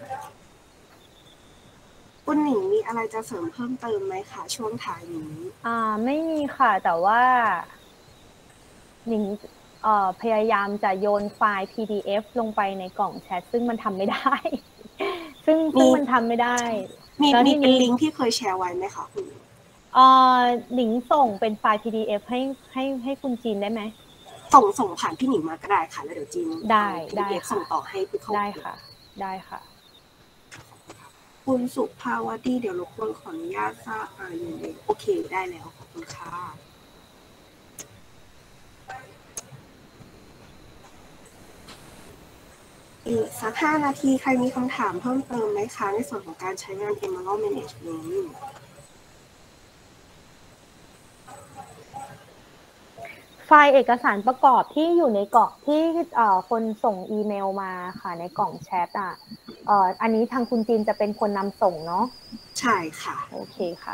คุณหนิงมีอะไรจะเสริมเพิ่มเติมไหมคะช่วงท้ายนี้อ่าไม่มีค่ะแต่ว่าหนิงเอ่อพยายามจะโยนไฟล์ พี ดี เอฟ ลงไปในกล่องแชทซึ่งมันทำไม่ได้ซึ่งซึ่งมันทำไม่ได้มีมีเป็นลิงก์ที่เคยแชร์ไว้ไหมคะคุณเอ่อหนิงส่งเป็นไฟล์ พี ดี เอฟ ให้ให้ให้คุณจีนได้ไหมส่งส่งผ่านพี่หนิงมาก็ได้ค่ะแล้วเดี๋ยวจีนได้ได้ส่งต่อให้ผู้เข้าได้ค่ะได้ค่ะคุณสุภาวดีเดี๋ยวรบกวนขออนุญาตทราบอายุโอเคได้แล้วขอบคุณค่ะอีกสักห้านาทีใครมีคำถามเพิ่มเติมไหมคะในส่วนของการใช้งาน Emerald Management ไฟล์เอกสารประกอบที่อยู่ในกล่องที่คนส่งอีเมลมาค่ะในกล่องแชทอ่ะอันนี้ทางคุณจีนจะเป็นคนนำส่งเนาะใช่ค่ะโอเคค่ะ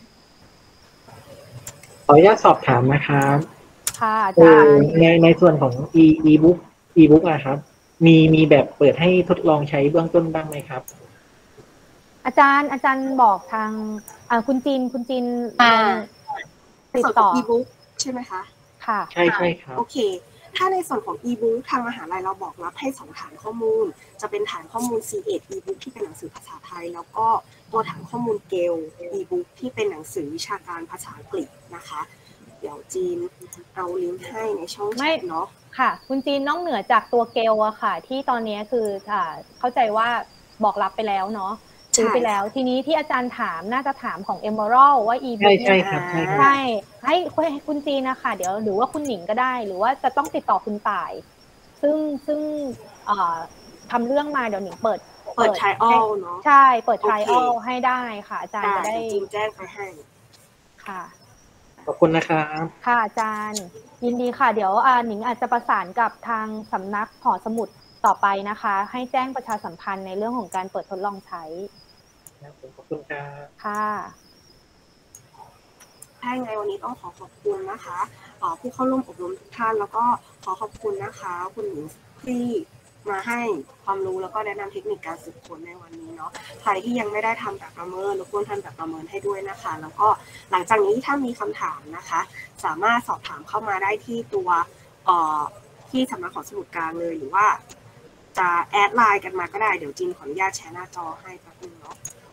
ขออนุญาตสอบถามนะครับค่ะอาจารย์ในในส่วนของ e ebook ebook อะครับมีมีแบบเปิดให้ทดลองใช้เบื้องต้นบ้างไหมครับอาจารย์อาจารย์บอกทางอ่าคุณจีนคุณจีนติดต่อ e-book ใช่ไหมคะค่ะใช่ใช่ครับโอเคถ้าในส่วนของ e-book ทางมหาลัยเราบอกรับให้สองฐานข้อมูลจะเป็นฐานข้อมูล ซี เอ็ด e-book ที่เป็นหนังสือภาษาไทยแล้วก็ตัวฐานข้อมูลเกล e-book ที่เป็นหนังสือวิชาการภาษาอังกฤษนะคะเดี๋ยวจีนเอาลิงก์ให้ในช่องแชทเนาะค่ะคุณจีนนอกเหนือจากตัวเกลอะค่ะที่ตอนนี้คืออ่าเข้าใจว่าบอกรับไปแล้วเนาะซื้อไปแล้วทีนี้ที่อาจารย์ถามน่าจะถามของ Emerald ว่า e-book ใช่ใช่ครับใช่ใช่ให้ให้คุณจีนนะคะเดี๋ยวหรือว่าคุณหนิงก็ได้หรือว่าจะต้องติดต่อคุณต่ายซึ่งซึ่งทำเรื่องมาเดี๋ยวหนิงเปิดเปิด trial เนาะใช่เปิด trial ให้ได้ค่ะอาจารย์จะได้จีนแจ้งไปให้ค่ะขอบคุณนะครับค่ะอาจารย์ยินดีค่ะเดี๋ยวหนิงอาจจะประสานกับทางสำนักหอสมุดต่อไปนะคะให้แจ้งประชาสัมพันธ์ในเรื่องของการเปิดทดลองใช้ขอบคุณครับค่ะถ้าไงวันนี้ต้องขอขอบคุณนะคะผู้เข้าร่วมอบรมทุกท่านแล้วก็ขอขอบคุณนะคะคุณหญิงที่มาให้ความรู้แล้วก็แนะนำเทคนิคการสืบค้นในวันนี้เนาะใครที่ยังไม่ได้ทำแบบประเมินรบกวนทำแบบประเมินให้ด้วยนะคะแล้วก็หลังจากนี้ถ้ามีคำถามนะคะสามารถสอบถามเข้ามาได้ที่ตัวที่สำนักของสมุดกลางเลยหรือว่าจะแอดไลน์กันมาก็ได้เดี๋ยวจินขออนุญาตแชร์หน้าจอให้แป๊บนึงเนาะ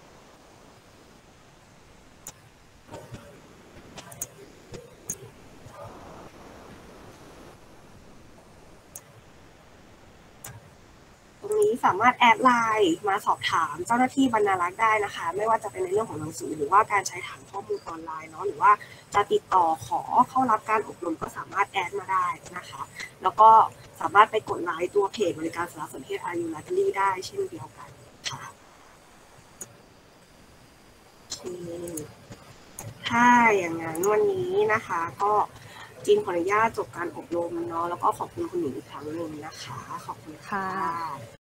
ตรงนี้สามารถแอดไลน์มาสอบถามเจ้าหน้าที่บรรณารักษ์ได้นะคะไม่ว่าจะเป็นในเรื่องของหนังสือหรือว่าการใช้ฐานข้อมูลออนไลน์เนาะหรือว่าจะติดต่อขอเข้ารับการอบรมก็สามารถแอดมาได้นะคะแล้วก็สามารถไปกดไลค์ตัวเพจบริการสารสนเทศ อาร์ ยู Library ได้เช่นเดียวกันค่ะโอเคถ้าอย่างนั้นวันนี้นะคะก็จินขออนุญาตจบการอบรมเนาะแล้วก็ขอบคุณคุณหญิงอีกครั้งหนึ่งนะคะขอบคุณค่ะ